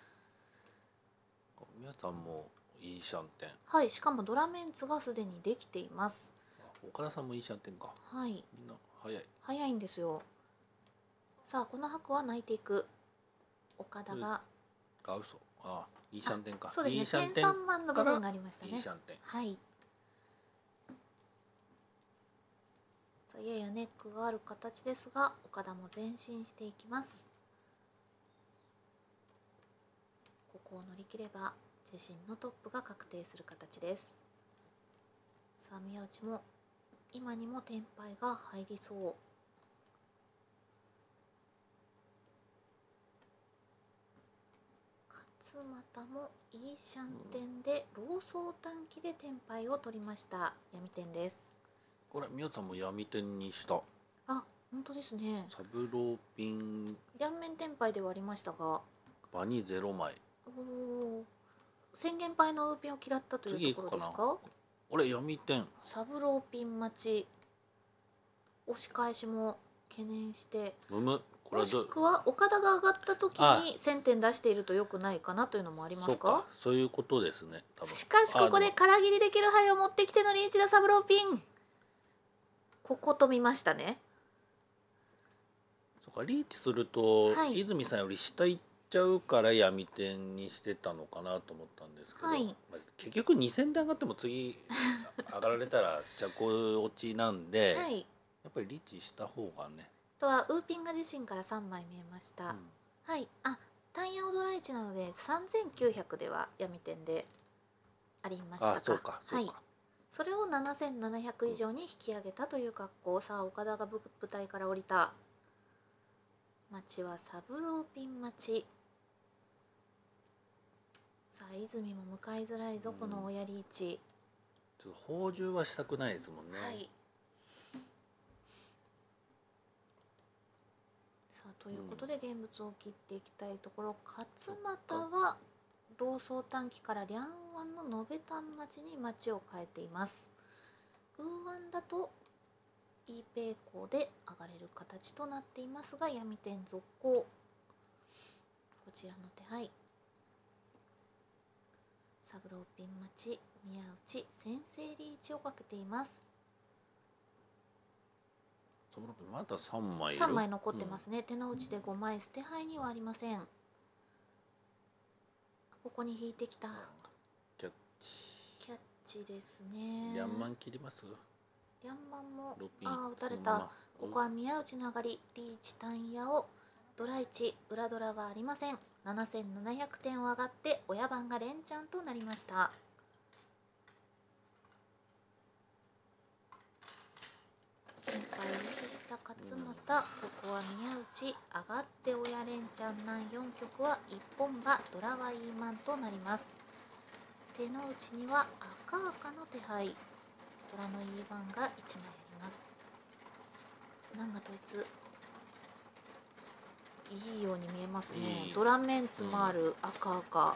宮さんもいいシャンテン。 はい、しかもドラメンツがすでにできています。 岡田さんもいいシャンテンか。 はい。 みんな早い。 早いんですよ。さあこの白は泣いていく。岡田が。 嘘。いいシャンテンか。 そうですね。点3万の部分がありましたね。 いいシャンテン。 はい。さあややネックがある形ですが、岡田も前進していきます。ここを乗り切れば自身のトップが確定する形です。さあ宮内も今にもテンパイが入りそう。勝俣もいいシャンテンでローソー短期でテンパイを取りました。闇点です。 これ宮さんも闇点にした。 あ、本当ですね。 サブローピン両面テンパイではありましたが、 場に0枚。 宣言牌のウーピンを嫌ったというところですか。 俺闇天サブローピン待ち、押し返しも懸念して、 これもしくは岡田が上がった時に1000点出していると良くないかなというのもありますか。 そういうことですね多分。 しかしここで空切りできる牌を持ってきてのリーチだサブローピン。ここと見ましたね。 そうか、リーチすると、 はい、 泉さんより下行っちゃうから闇点にしてたのかなと思ったんですけど、 はい、 まあ結局2000点上がっても次上がられたら着落ちなんで、 はい、 やっぱりリーチした方がね。 あとはウーピンが自身から3枚見えました、 うん、 はい、あ、単ヤオドライチなので3900では闇点でありましたか。 そうかそうか、 はい、それを7700以上に引き上げたという格好。さあ岡田が舞台から降りた。待ちはサブローピン待ち。さあ泉も向かいづらいぞ、この親リーチ。 ちょっと放獣はしたくないですもんね。 はい、さあということで現物を切っていきたいところ。勝俣は老僧短期からリャンワンの延べ短待ちに待ちを変えています。ウーワンだとイーペイコーで上がれる形となっていますが、闇点続行。こちらの手配。サブローピン待ち、宮内先制リーチをかけています。 まだ3枚 3枚残ってますね、手の内で5枚、捨て牌にはありません。ここに引いてきた。 キャッチですね。 リャンマン切ります。 リャンマンも打たれた。ここは宮内の上がり、リーチ単ヤをドラ1、裏ドラはありません。7700点を上がって親番が連チャンとなりました。先輩ミスした勝俣、ここは宮内上がって親連チャン南4局は一本馬ドラはイーマンとなります。手の内には赤の手配、ドラのイーマンが1枚あります。南が統一、いいように見えますね。ドラメンツもある赤。さあ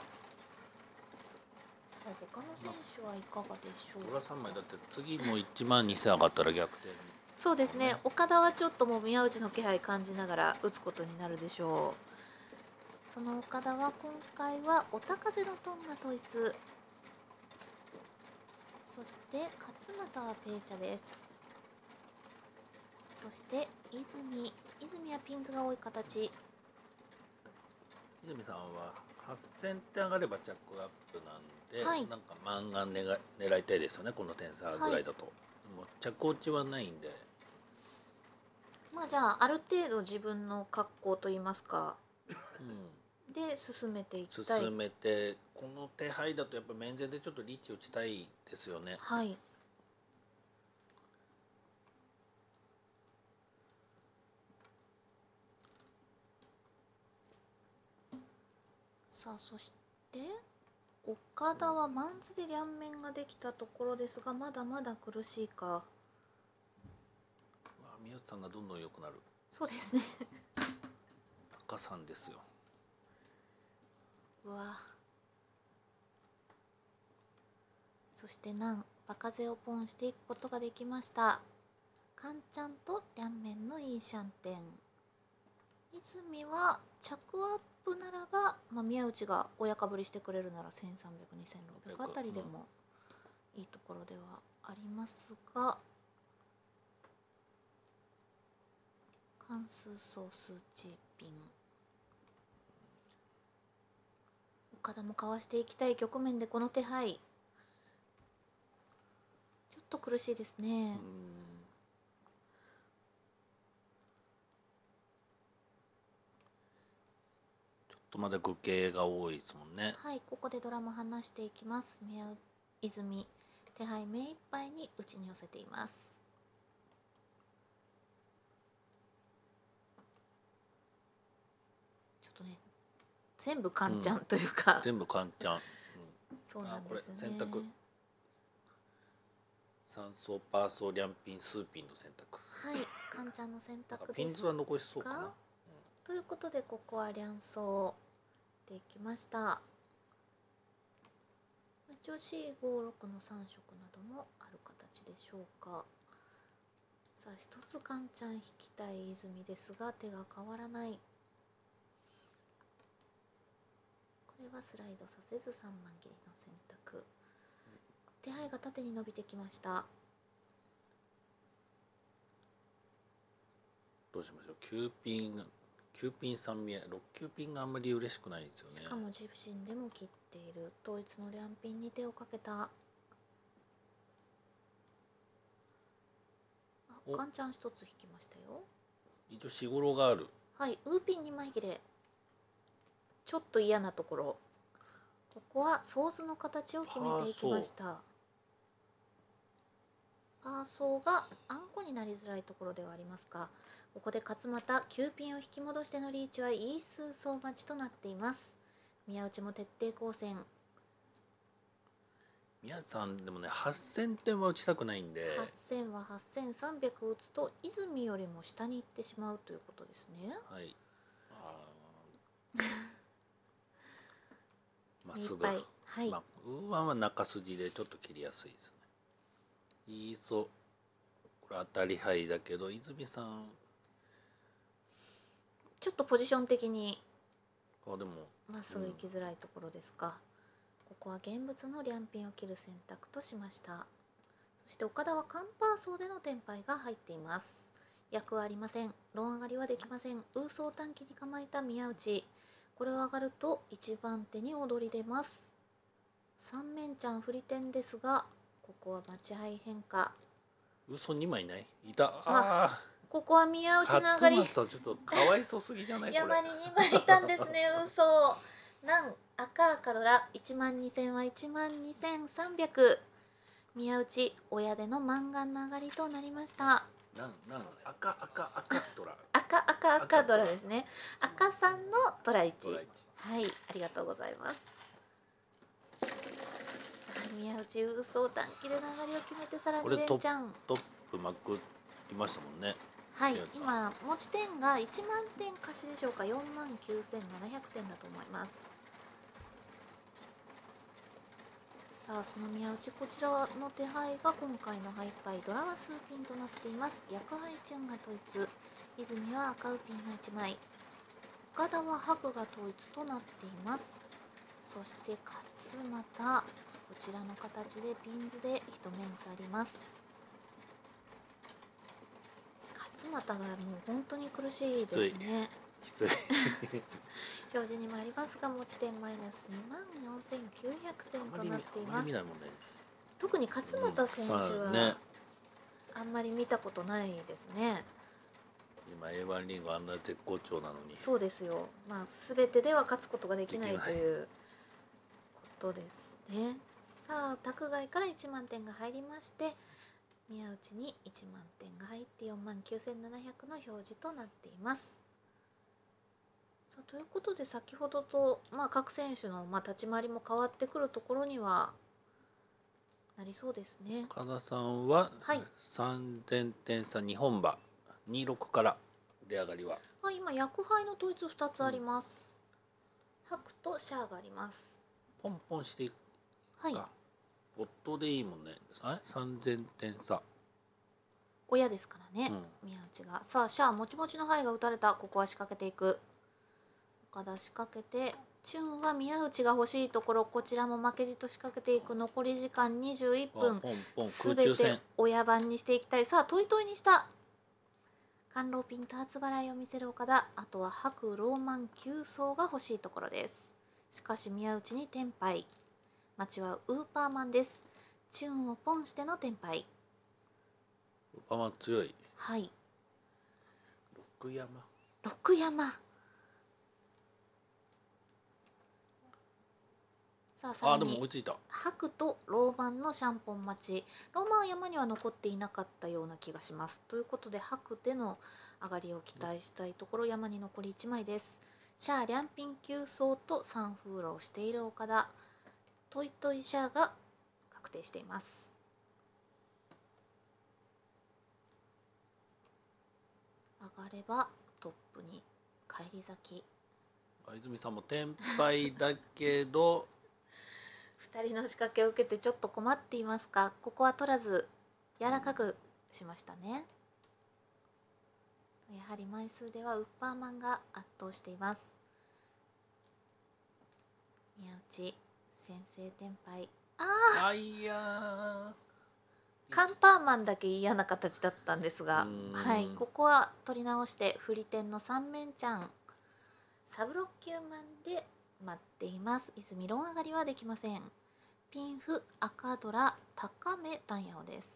他の選手はいかがでしょうか。 ドラ3枚だって次も1万2000上がったら逆転。 そうですね、岡田はちょっともう宮内の気配感じながら打つことになるでしょう。その岡田は今回はおた風のトンが統一、そして勝俣はペーチャです。そして泉はピンズが多い形。 泉さんは8000点上がれば着アップなんで、 はい、 なんか漫画狙いたいですよね、この点差ぐらいだと。もう着落ちはないんで、 まあじゃあある程度自分の格好といいますか、で進めていきたい。 進めて、この手配だとやっぱ面前でちょっとリーチ打ちたいですよね。 はい、さあそして岡田はマンズで両面ができたところですが、まだまだ苦しいか。 宮内さんがどんどん良くなる。 そうですね赤さんですよ。 うわ、そして南場風をポンしていくことができました。カンちゃんと両面のいいシャンテン。泉は着アップならば、宮内が親かぶりしてくれるなら1300、2600あたりでもいいところではありますが、関数総数値ピン。岡田もかわしていきたい局面でこの手配、ちょっと苦しいですね。 まだ愚形が多いですもんね。 はい、ここでドラマ離していきます。泉手配目いっぱいに打ちに寄せています。ちょっとね、全部カンちゃんというか、 全部カンちゃん、 そうなんですね。 選択3層パーソリャンピンスーピンの選択。 はい、カンちゃんの選択です。 ピンズは残しそうかな。 ということでここは両走できました。 一応 C56 の3色などもある形でしょうか。さあ一つカンちゃん引きたい泉ですが手が変わらない。これはスライドさせず3枚切りの選択。手配が縦に伸びてきました。 どうしましょう。9ピン3見え、6、9ピンがあんまり嬉しくないんですよね。 しかも自身でも切っている。統一の両ピンに手をかけた。カンちゃん一つ引きましたよ。 一応しごろがある。 はい、ウーピン2枚切れ。ちょっと嫌なところ。ここはソーズの形を決めていきました。パーソーがあんこになりづらいところではありますが、ここで勝俣9ピンを引き戻してのリーチはイースーソー待ちとなっています。宮内も徹底抗戦。 宮内さんでもね、8000点は打ちたくないんで、 8000は8300打つと泉よりも下に行ってしまうということですね。 はい。まっすぐ。 はい。 まあ、ウーワンは中筋でちょっと切りやすいですね。いいそ。これ当たり牌だけど、泉さん。 ちょっとポジション的にでもまっすぐ行きづらいところですか。ここは現物の両ピンを切る選択としました。そして岡田はカンパーソーでのテンパイが入っています。役はありません。ロン上がりはできません。ウーソー短期に構えた宮内。これを上がると1番手に躍り出ます。三面ちゃん振り点ですが、ここは待ち牌変化。 嘘2枚ないいた。 ここは宮内の上がり。 勝俣はちょっとかわいそうすぎじゃない。 山に2枚いたんですね。嘘。なん赤ドラ12000は12300。宮内親での満願の上がりとなりました。 赤ドラ。 赤ドラですね。赤さんのドラ1。はい、ありがとうございます。さあ宮内嘘短期で流れを決めてさらに連チャン。 トップまくりましたもんね。 はい、今持ち点が1万点貸しでしょうか。4万9700点だと思います。さあその宮内、こちらの手配が今回のハイパイドラは数ピンとなっています。役配順が統一、泉は赤ウピンが1枚、岡田は白が統一となっています。そして勝俣、こちらの形でピンズで一メンツあります。勝俣がもう本当に苦しいですね。 きつい表示にもありますが、持ち点マイナス24900点となっています。特に勝俣選手はあんまり見たことないですね。 今 A1 リーグあんな絶好調なのに。 そうですよ。まあ全てでは勝つことができないということですね。さあ宅外から1万点が入りまして、宮内に1万点が入って4万9700の表示となっています。さあということで先ほどと、各選手の立ち回りも変わってくるところにはなりそうですね。 岡田さんは3000点差2本馬26から出上がりは、 今役配の統一2つあります。白とシャアがあります。 ポンポンしていくか、 ボットでいいもんね。3000点差親ですからね、宮内が。さあシャアもちもちの牌が打たれた。ここは仕掛けていく。岡田仕掛けて、チュンは宮内が欲しいところ、こちらも負けじと仕掛けていく。残り時間21分、すべて親番にしていきたい。さあトイトイにした甘露ピンと初払いを見せる岡田。あとは白ローマン9層が欲しいところです。しかし宮内にテンパイ、待ちはウーパーマンです。チュンをポンしてのテンパイ。 ウーパーマン強い。 はい、 六山。さあさらにでも追いついた。 白とローマンのシャンポン待ち。ローマンは山には残っていなかったような気がします。ということで白での上がりを期待したいところ。山に残り1枚です。シャア、リャンピン9層と3フーラをしている岡田。トイトイシャアが確定しています。上がればトップに返り咲き。 泉さんもテンパイだけど 2人の仕掛けを受けてちょっと困っていますか。ここは取らず柔らかくしましたね。やはり枚数ではウッパーマンが圧倒しています。宮内先制転敗。 いやカンパーマンだけ嫌な形だったんですが、はい、ここは取り直して振り点の三面ちゃんサブロッキューマンで待っています。泉ロン上がりはできません。ピンフ赤ドラ高めタンヤオです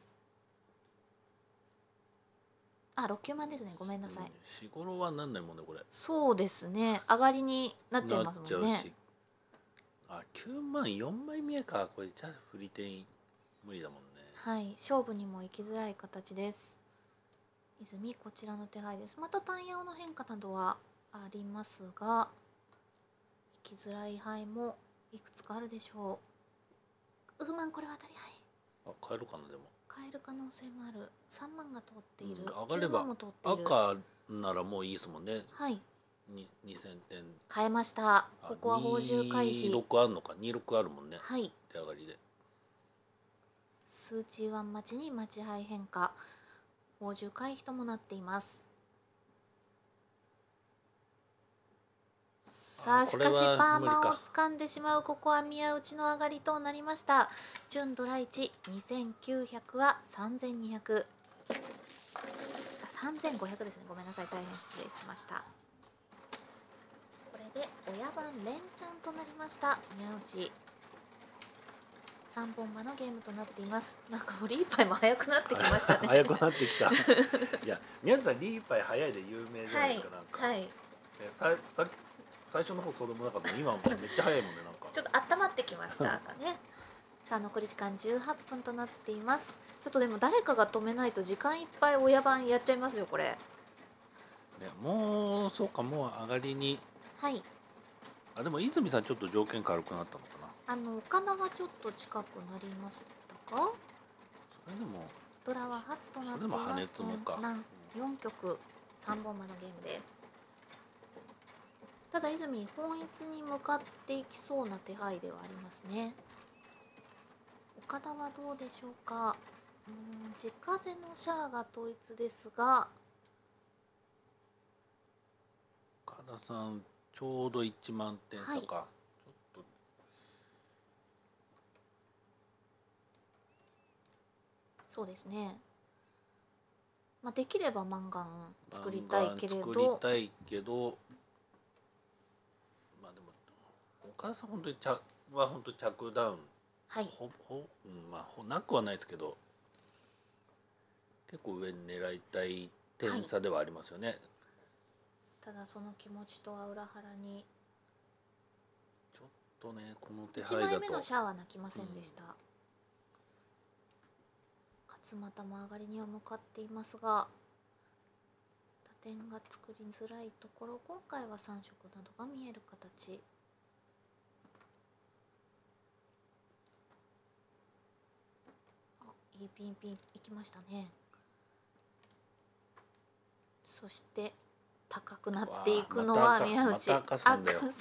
。6球マンですね。ごめんなさい。 四五郎はなんないもんねこれ。 そうですね。上がりになっちゃいますもんね。 9万4枚目か。これじゃあ振り点無理だもんね。 はい、勝負にも行きづらい形です。泉こちらの手配です。またタンヤオの変化などはありますが、行きづらい牌もいくつかあるでしょう。ウフマンこれは当たり牌。 変えるかな。でも変える可能性もある。3万が通っている。 上がれば赤ならもういいですもんね。 はい。 2000点変えました。ここは宝珠回避。 26あるのか。26あるもんね。 はい。 手上がりで。 数値ワン待ちに待ち牌変化。宝珠回避ともなっています。さあしかしパーマンを掴んでしまう。ここは宮内の上がりとなりました。純ドラ1 2900は3200、3500ですね。ごめんなさい、大変失礼しました。これで親番連チャンとなりました。宮内3本間のゲームとなっています。なんかもうリーパイも早くなってきましたね。 早くなってきた。いや宮内さんリーパイ早いで有名じゃないですか。なんか、 はい、 最初の方そうでもなかったの。今はめっちゃ早いもんね。なんかちょっと温まってきましたかね。さあ残り時間18分となっています。ちょっとでも誰かが止めないと時間いっぱい親番やっちゃいますよこれ。ね、 もうそうか。もう上がりに。 はい。 でも泉さんちょっと条件軽くなったのかな。 岡田がちょっと近くなりましたか。 それでもドラは初となっています。 羽根つもか。 4局3本間のゲームです。ただ泉本一に向かっていきそうな手配ではありますね。岡田はどうでしょうか。地風のシャアが統一ですが、 岡田さんちょうど1万点差か、はい、ちょっとそうですね。まあできればマンガン作りたいけれど、 まあでも岡田さん本当に本当着ダウン、 はい、 まあなくはないですけど、結構上に狙いたい点差ではありますよね。はい、 ただその気持ちとは裏腹にちょっとね、この手配だと1 枚目のシャアは泣きませんでした。勝俣も上がりには向かっていますが、打点が作りづらいところ、今回は3色などが見える形。いいピンピンいきましたね。そして高くなっていくのは宮内赤さん。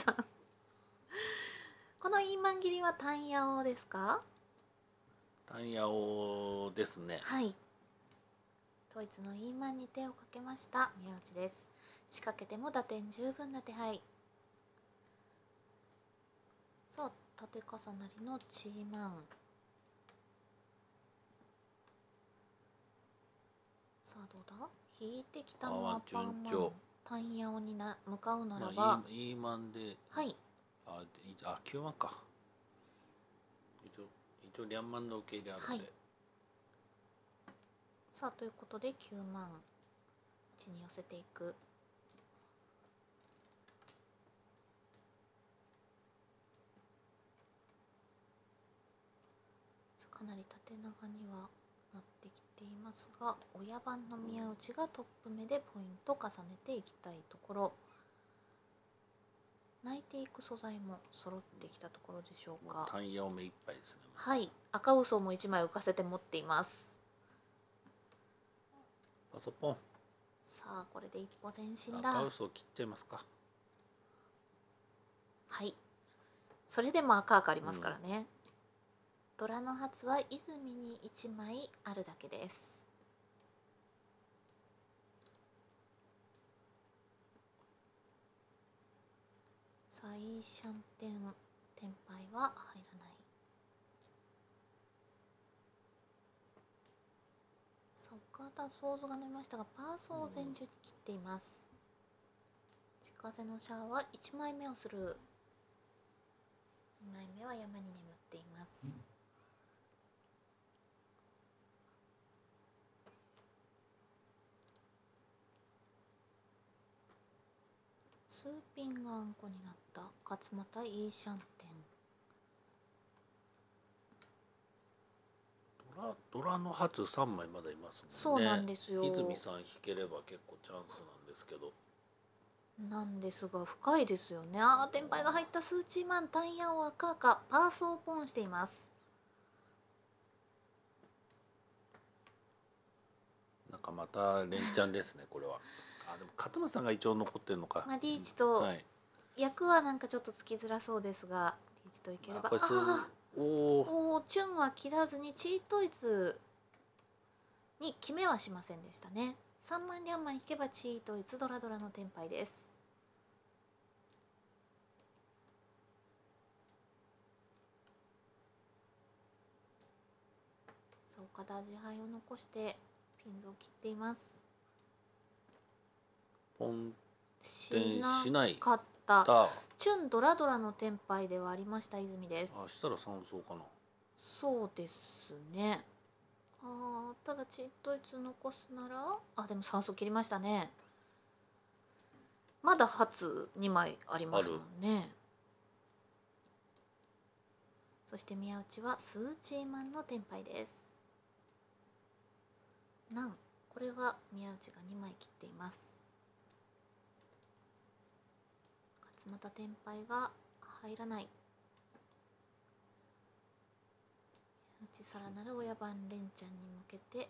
このイーマン切りはタンヤオですか。 タンヤオですね。 はい。統一のイーマンに手をかけました宮内です。仕掛けても打点十分な手配。さあ縦重なりのチーマン。さあどうだ。引いてきたのはパーマン。タンヤオに向かうならば、 イーマンで、 はい。 9万か。一応リャンマンの受け入れあるので、はい、 さあということで9万1に寄せていく。かなり縦長にはなってきていますが、親番の宮内がトップ目でポイントを重ねていきたいところ。泣いていく素材も揃ってきたところでしょうか。 タンヤオ目いっぱいですね。 はい、赤嘘も1枚浮かせて持っています。 パソポン。 さあこれで一歩前進だ。 赤嘘切っちゃいますか。 はい。それでも赤ありますからね。 ドラの発は泉に1枚あるだけです。さあイーシャンテン天杯は入らない。さあ岡田想像が伸びましたがパーソーを前十に切っています。地風のシャアは1枚目をする。2枚目は山に眠っています。スーピンがあんこになった勝俣イーシャンテン。 ドラの初3枚まだいますもんね。 そうなんですよ。 泉さん引ければ結構チャンスなんですけど。 なんですが深いですよね。ああ、天杯が入ったスーチーマン、タンヤオ赤赤パーソーポンしています。 なんかまた連チャンですねこれは。あ、でも勝間さんが一応残ってるのか。 まあリーチと役はなんかちょっとつきづらそうですが、リーチといければ。 これおお、チュンは切らずにチートイツに決めはしませんでしたね。3万リャンマン引けばチートイツドラドラの天杯です。さあ岡田自敗を残してピンズを切っています。 ポンテンしないかったチュンドラドラの天杯ではありました泉です。 あ、したら3層かな。 そうですね。ただチートイツ残すならでも3層切りましたね。まだ初2枚ありますもんね。そして宮内はスーチーマンの天杯です。これは宮内が2枚切っています。勝俣天杯が入らない。宮内さらなる親番連チャンに向けて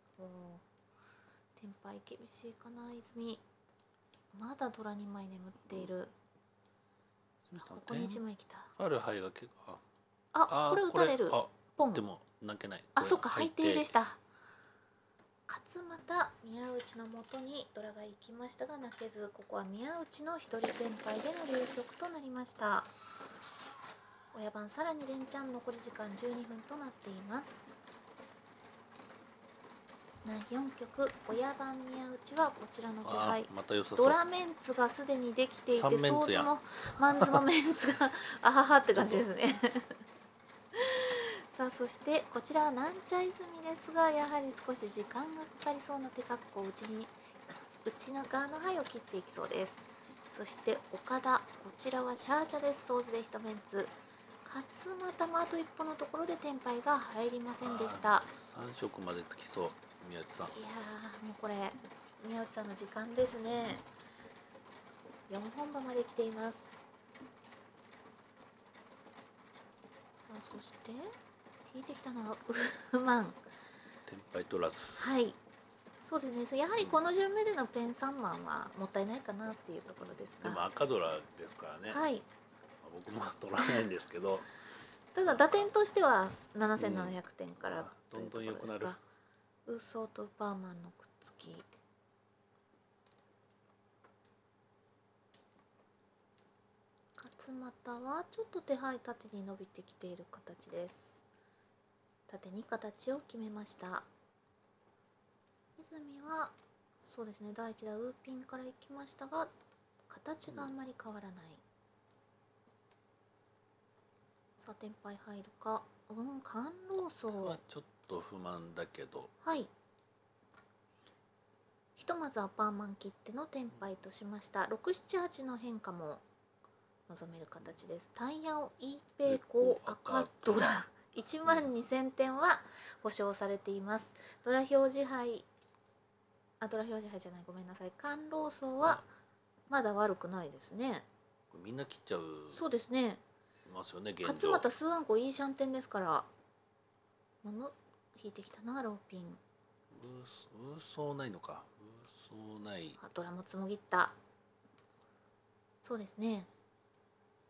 天杯厳しいかな泉。まだドラ2枚眠っている。ここに1枚来た。 ある牌が結構これ打たれる。ポン。 でも泣けない。 そっか、配定でした。勝俣宮内のもとにドラが行きましたが泣けず、ここは宮内の一人天杯での流局となりました。親番さらに連チャン、残り時間12分となっています。4局親番宮内はこちらの手配。 また良さそう。 ドラメンツがすでにできていて、ソーズもマンズもメンツがあははって感じですね。さあそしてこちらはなんちゃ泉ですが、やはり少し時間がかかりそうな手格好、内側の牌を切っていきそうです。そして岡田、こちらはシャーチャです。ソーズで一メンツ。勝俣もあと一歩のところで天杯が入りませんでした。 3色までつきそう宮内さん。 いやー、もうこれ宮内さんの時間ですね。4本馬まで来ています。さあそして引いてきたのはウーマン。 天杯取らず。 はい、そうですね。やはりこの順目でのペン3万はもったいないかなっていうところですが。 でも赤ドラですからね。 はい。 僕も取らないんですけど。 ただ打点としては7700点からというところですが。ウーソーとウパーマンのくっつき。勝俣はちょっと手配縦に伸びてきている形です。縦に形を決めました。泉はそうですね、第1打ウーピンからいきましたが形があんまり変わらない。さあ天杯入るか。甘露層はちょっと不満だけど、 はい、ひとまずアパーマン切っての天杯としました。678の変化も望める形です。タイヤをイーペイコー赤ドラ1万2000点は保証されています。ドラ表示杯ドラ表示杯じゃない、ごめんなさい。甘露層はまだ悪くないですね。 みんな切っちゃう。 そうですね。 ますよね。 勝俣スーアンコいいシャンテンですから。引いてきたなローピン。 ウーソーないのか。ウーソーない。 ドラもつもぎった。そうですね。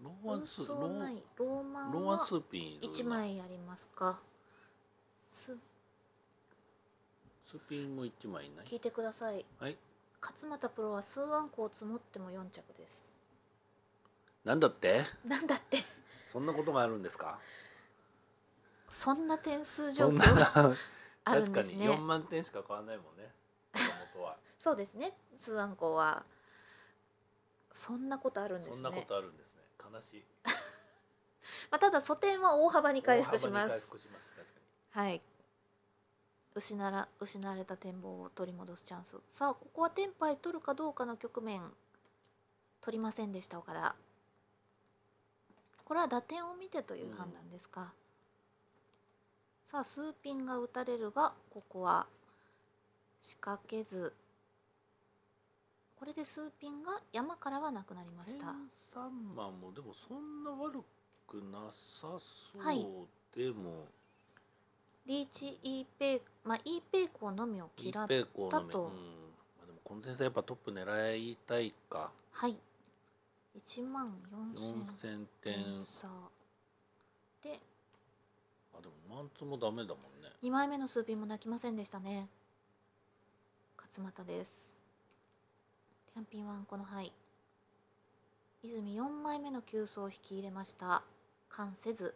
運送ないローマンローワンはスーピン 1枚ありますか。 スーピンも1枚ない。 聞いてください。 はい。 勝俣プロは数アンコを積もっても4着です。 なんだって？ なんだって。 そんなことがあるんですか？ そんな点数状況があるんですね。 確かに4万点しか買わないもんね。元は。 そうですね。数アンコはそんなことあるんですね。 そんなことあるんですね。悲しい。 まあただ素点は大幅に回復します。 大幅に回復します。確かはい。失われた展望を取り戻すチャンス。さあここはテンパイ取るかどうかの局面。取りませんでした岡田。これは打点を見てという判断ですか。さあ数ピンが打たれるがここは仕掛けず。これで数ピンが山からはなくなりました。 3万もでもそんな悪くなさそうはいでも、 リーチ E ペイ、E ペイコーのみを嫌ったと。 でもこの点差やっぱトップ狙いたいか。 はい。1万4000 点差で、 あでもマンツもダメだもんね。 2枚目の数ピンも泣きませんでしたね。勝俣です。テャンピンワンコの牌。泉4枚目の急走を引き入れました。完せず。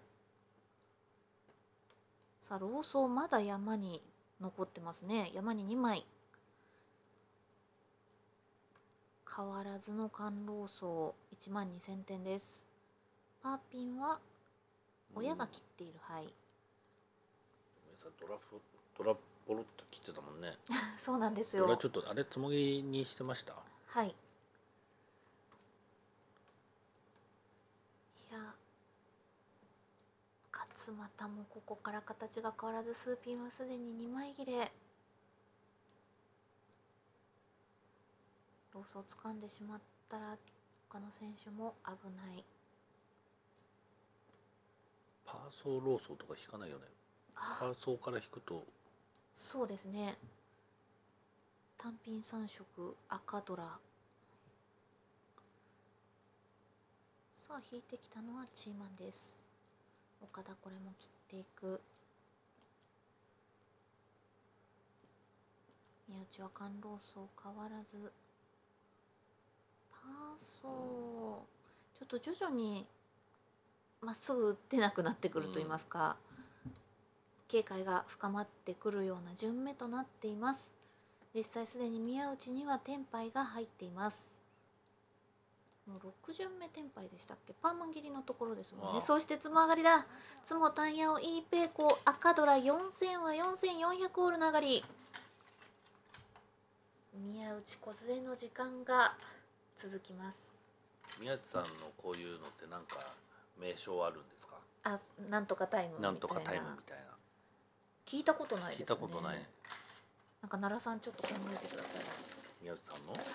さあローソーまだ山に残ってますね。山に2枚。変わらずの間ローソー1万2000点です。パーピンは親が切っている牌。 ドラポロッと切ってたもんね。 そうなんですよ。 ドラちょっとあれつもぎにしてました。 はい。いや勝俣もここから形が変わらず数ピンはすでに2枚切れ。ローソーを掴んでしまったら他の選手も危ない。 パーソーローソーとか引かないよね。パーソーから引くと。 そうですね。単品3色赤ドラ。さあ引いてきたのはチーマンです。岡田これも切っていく。宮内は間ローソー変わらず。パーソーちょっと徐々にまっすぐ打ってなくなってくると言いますか、警戒が深まってくるような順目となっています。実際すでに宮内にはテンパイが入っています。もう6巡目テンパイでしたっけ。パーマン切りのところですもんね。そしてつも上がりだ。つもタンヤオ E ペイコ赤ドラ4000は4400オールの上がり。宮内小連の時間が続きます。 宮内さんのこういうのってなんか名称あるんですか？ あ、なんとかタイムみたいな。 なんとかタイムみたいな。 聞いたことないですね。 聞いたことない。 なんか奈良さんちょっと考えてください。 宮内さんの？ はい。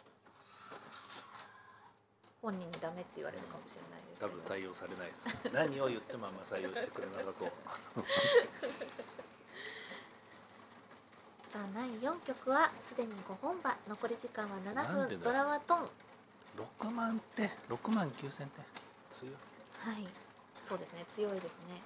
本人にダメって言われるかもしれないですけど。 多分採用されないです。何を言ってもあんま採用してくれなさそう。 さあ第4局はすでに5本馬、残り時間は7分。ドラワトン 6万って6万9000点強い。 はい、そうですね、強いですね。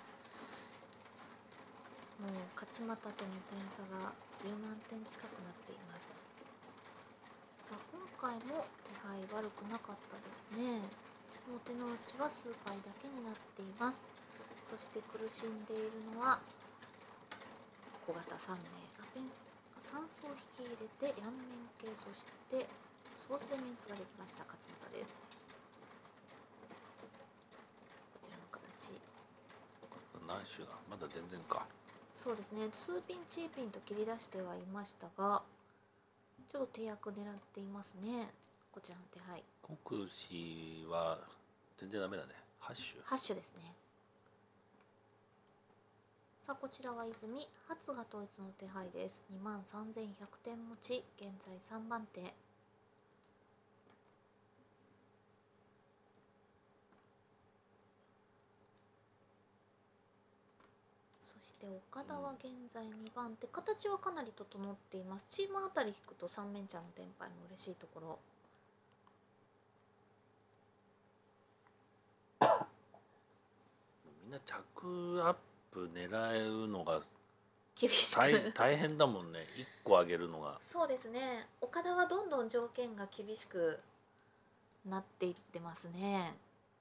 もう勝俣との点差が10万点近くなっています。さあ今回も手配悪くなかったですね。もう手の内は数回だけになっています。そして苦しんでいるのは小型3名。3層引き入れて両面形、そしてソースでメンツができました勝俣です。こちらの形。 何種だ、まだ全然か。 そうですね、数ピンチーピンと切り出してはいましたが、ちょっと手役狙っていますね。こちらの手配。 国士は全然ダメだね。8種ですね。さあこちらは泉初が統一の手配です。23100点持ち、現在3番手。そして岡田は現在2番手。形はかなり整っています。チームあたり引くと3面茶のテンパイも嬉しいところ。 着アップ狙うのが厳しく大変だもんね、1個上げるのが。 そうですね、岡田はどんどん条件が厳しくなっていってますね。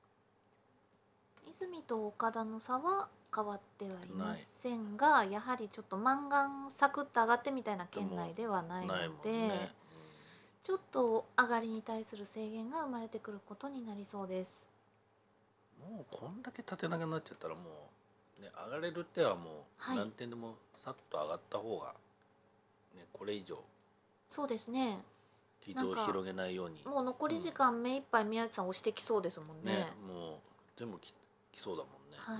泉と岡田の差は変わってはいませんが、やはりちょっとマンガンサクッと上がってみたいな圏内ではないので、 ね、 ちょっと上がりに対する制限が生まれてくることになりそうです。 もうこんだけ縦投げになっちゃったらもう、ね、上がれる手はもう何点でもさっと上がった方が、ね、これ以上そうですね、 傷を広げないように。 もう残り時間目いっぱい宮内さん押してきそうですもんね。 もう全部きそうだもんね。 はい。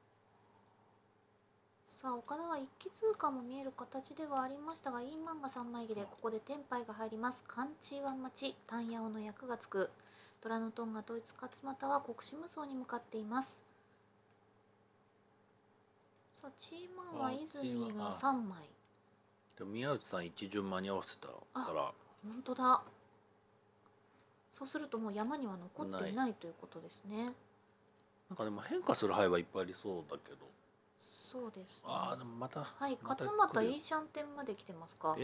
さあ岡田は一気通過も見える形ではありましたが、イーマンが3枚切れ、ここでテンパイが入ります。カンチーワン待ち、タンヤオの役がつく。虎のトンガ統一勝俣は国士無双に向かっています。さあチーマンは泉が3枚。 でも宮内さん一巡間に合わせたから。 本当だ。そうするともう山には残っていないということですね。 なんかでも変化する牌はいっぱいありそうだけど。 そうですね。 でもまた。 はい、勝俣イーシャン店まで来てますか。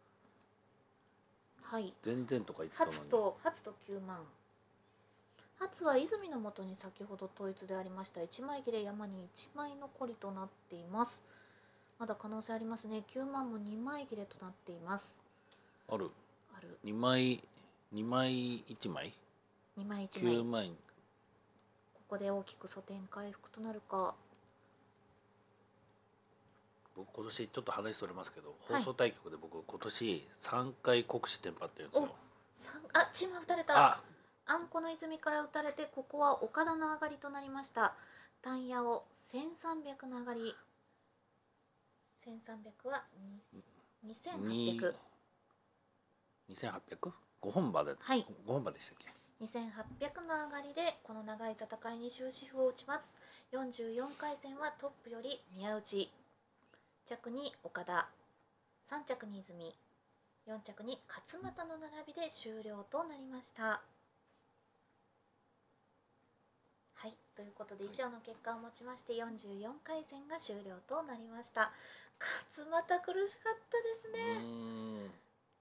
はい。 全然とか言ってたのに。 初と9万。初は泉のもとに先ほど統一でありました1枚切れ山に1枚残りとなっています。まだ可能性ありますね。9万も2枚切れとなっています。 ある。2枚1枚 2枚1枚 9枚。 ここで大きく素点回復となるか。 僕今年ちょっと話それますけど、放送対局で僕今年3回国士テンパってるんですよ。 チーム打たれた。あんこの泉から打たれて、ここは岡田の上がりとなりました。タンヤオ1300の上がり。1300は2800。 2800?5 本馬で、5本馬でしたっけ。 2800の上がりでこの長い戦いに終止符を打ちます。44回戦はトップより宮内、着に岡田、3着に泉、4着に勝俣の並びで終了となりました。はい、ということで以上の結果をもちまして44回戦が終了となりました。勝俣苦しかったですね。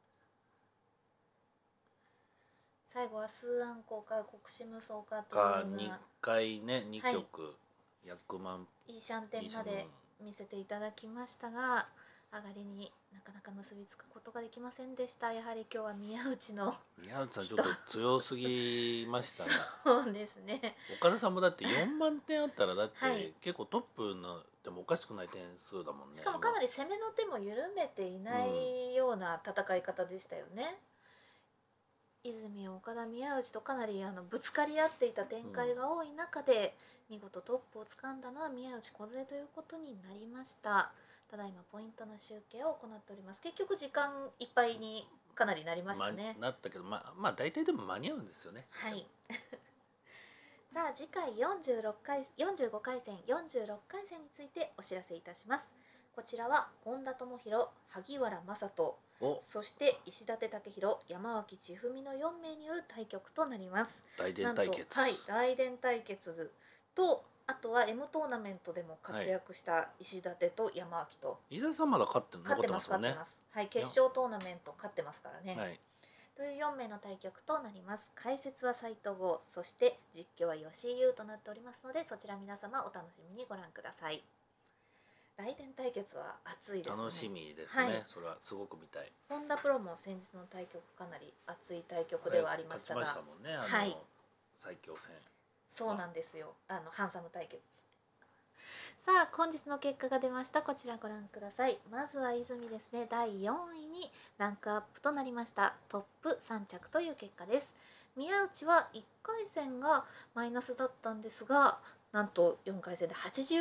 最後は数安校か国士無双かというような 2回ね、2局役満イーシャン店まで見せていただきましたが、上がりになかなか結びつくことができませんでした。やはり今日は宮内さんちょっと強すぎましたね。 そうですね。 岡田さんもだって4万点あったらだって結構トップのでもおかしくない点数だもんね。 しかもかなり攻めの手も緩めていないような戦い方でしたよね。泉、岡田、宮内とかなりぶつかり合っていた展開が多い中で、見事トップを掴んだのは宮内梢ということになりました。ただいまポイントの集計を行っております。結局時間いっぱいにかなりなりましたね。 なったけどまあ大体でも間に合うんですよね。 はい。さあ次回45回戦46回戦についてお知らせいたします。こちらは本田智弘、萩原正人、そして石立武弘、山脇千文の4名による対局となります。 雷電対決。 はい、雷電対決と、あとは M トーナメントでも活躍した石立と山脇と。 石立さんまだ勝ってますもんね。はい、決勝トーナメント勝ってますからね。はい。という4名の対局となります。解説は斉藤剛、そして実況は吉井優となっておりますので、そちら皆様お楽しみにご覧ください。雷電対決は熱いですね。 楽しみですね。それはすごく見たい。 本田プロも先日の対局かなり熱い対局ではありましたが、 勝ちましたもんね。はい。最強戦。 そうなんですよ。ハンサム対決。さあ本日の結果が出ました。こちらご覧ください。まずは泉ですね。第4位にランクアップとなりました。トップ3着という結果です。宮内は1回戦がマイナスだったんですが、なんと4回戦で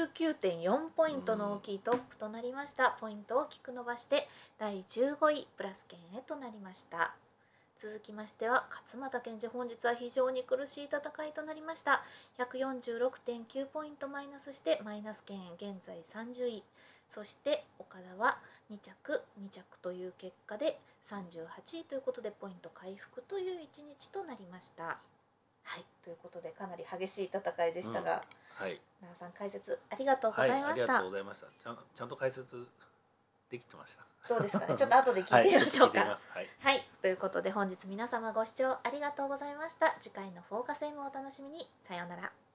89.4 ポイントの大きいトップとなりました。ポイントを大きく伸ばして第15位プラス圏へとなりました。続きましては勝俣健二、本日は非常に苦しい戦いとなりました。 146.9 ポイントマイナスしてマイナス圏へ現在30位。そして岡田は2着という結果で38位ということでポイント回復という一日となりました。 はい、ということでかなり激しい戦いでしたが、 はい、 奈良さん解説ありがとうございました。 ありがとうございました。ちゃんと解説できてました。 どうですかね。ちょっと後で聞いてみましょうか。 はい、 ということで本日皆様ご視聴ありがとうございました。次回のフォーカス M をお楽しみに。さようなら。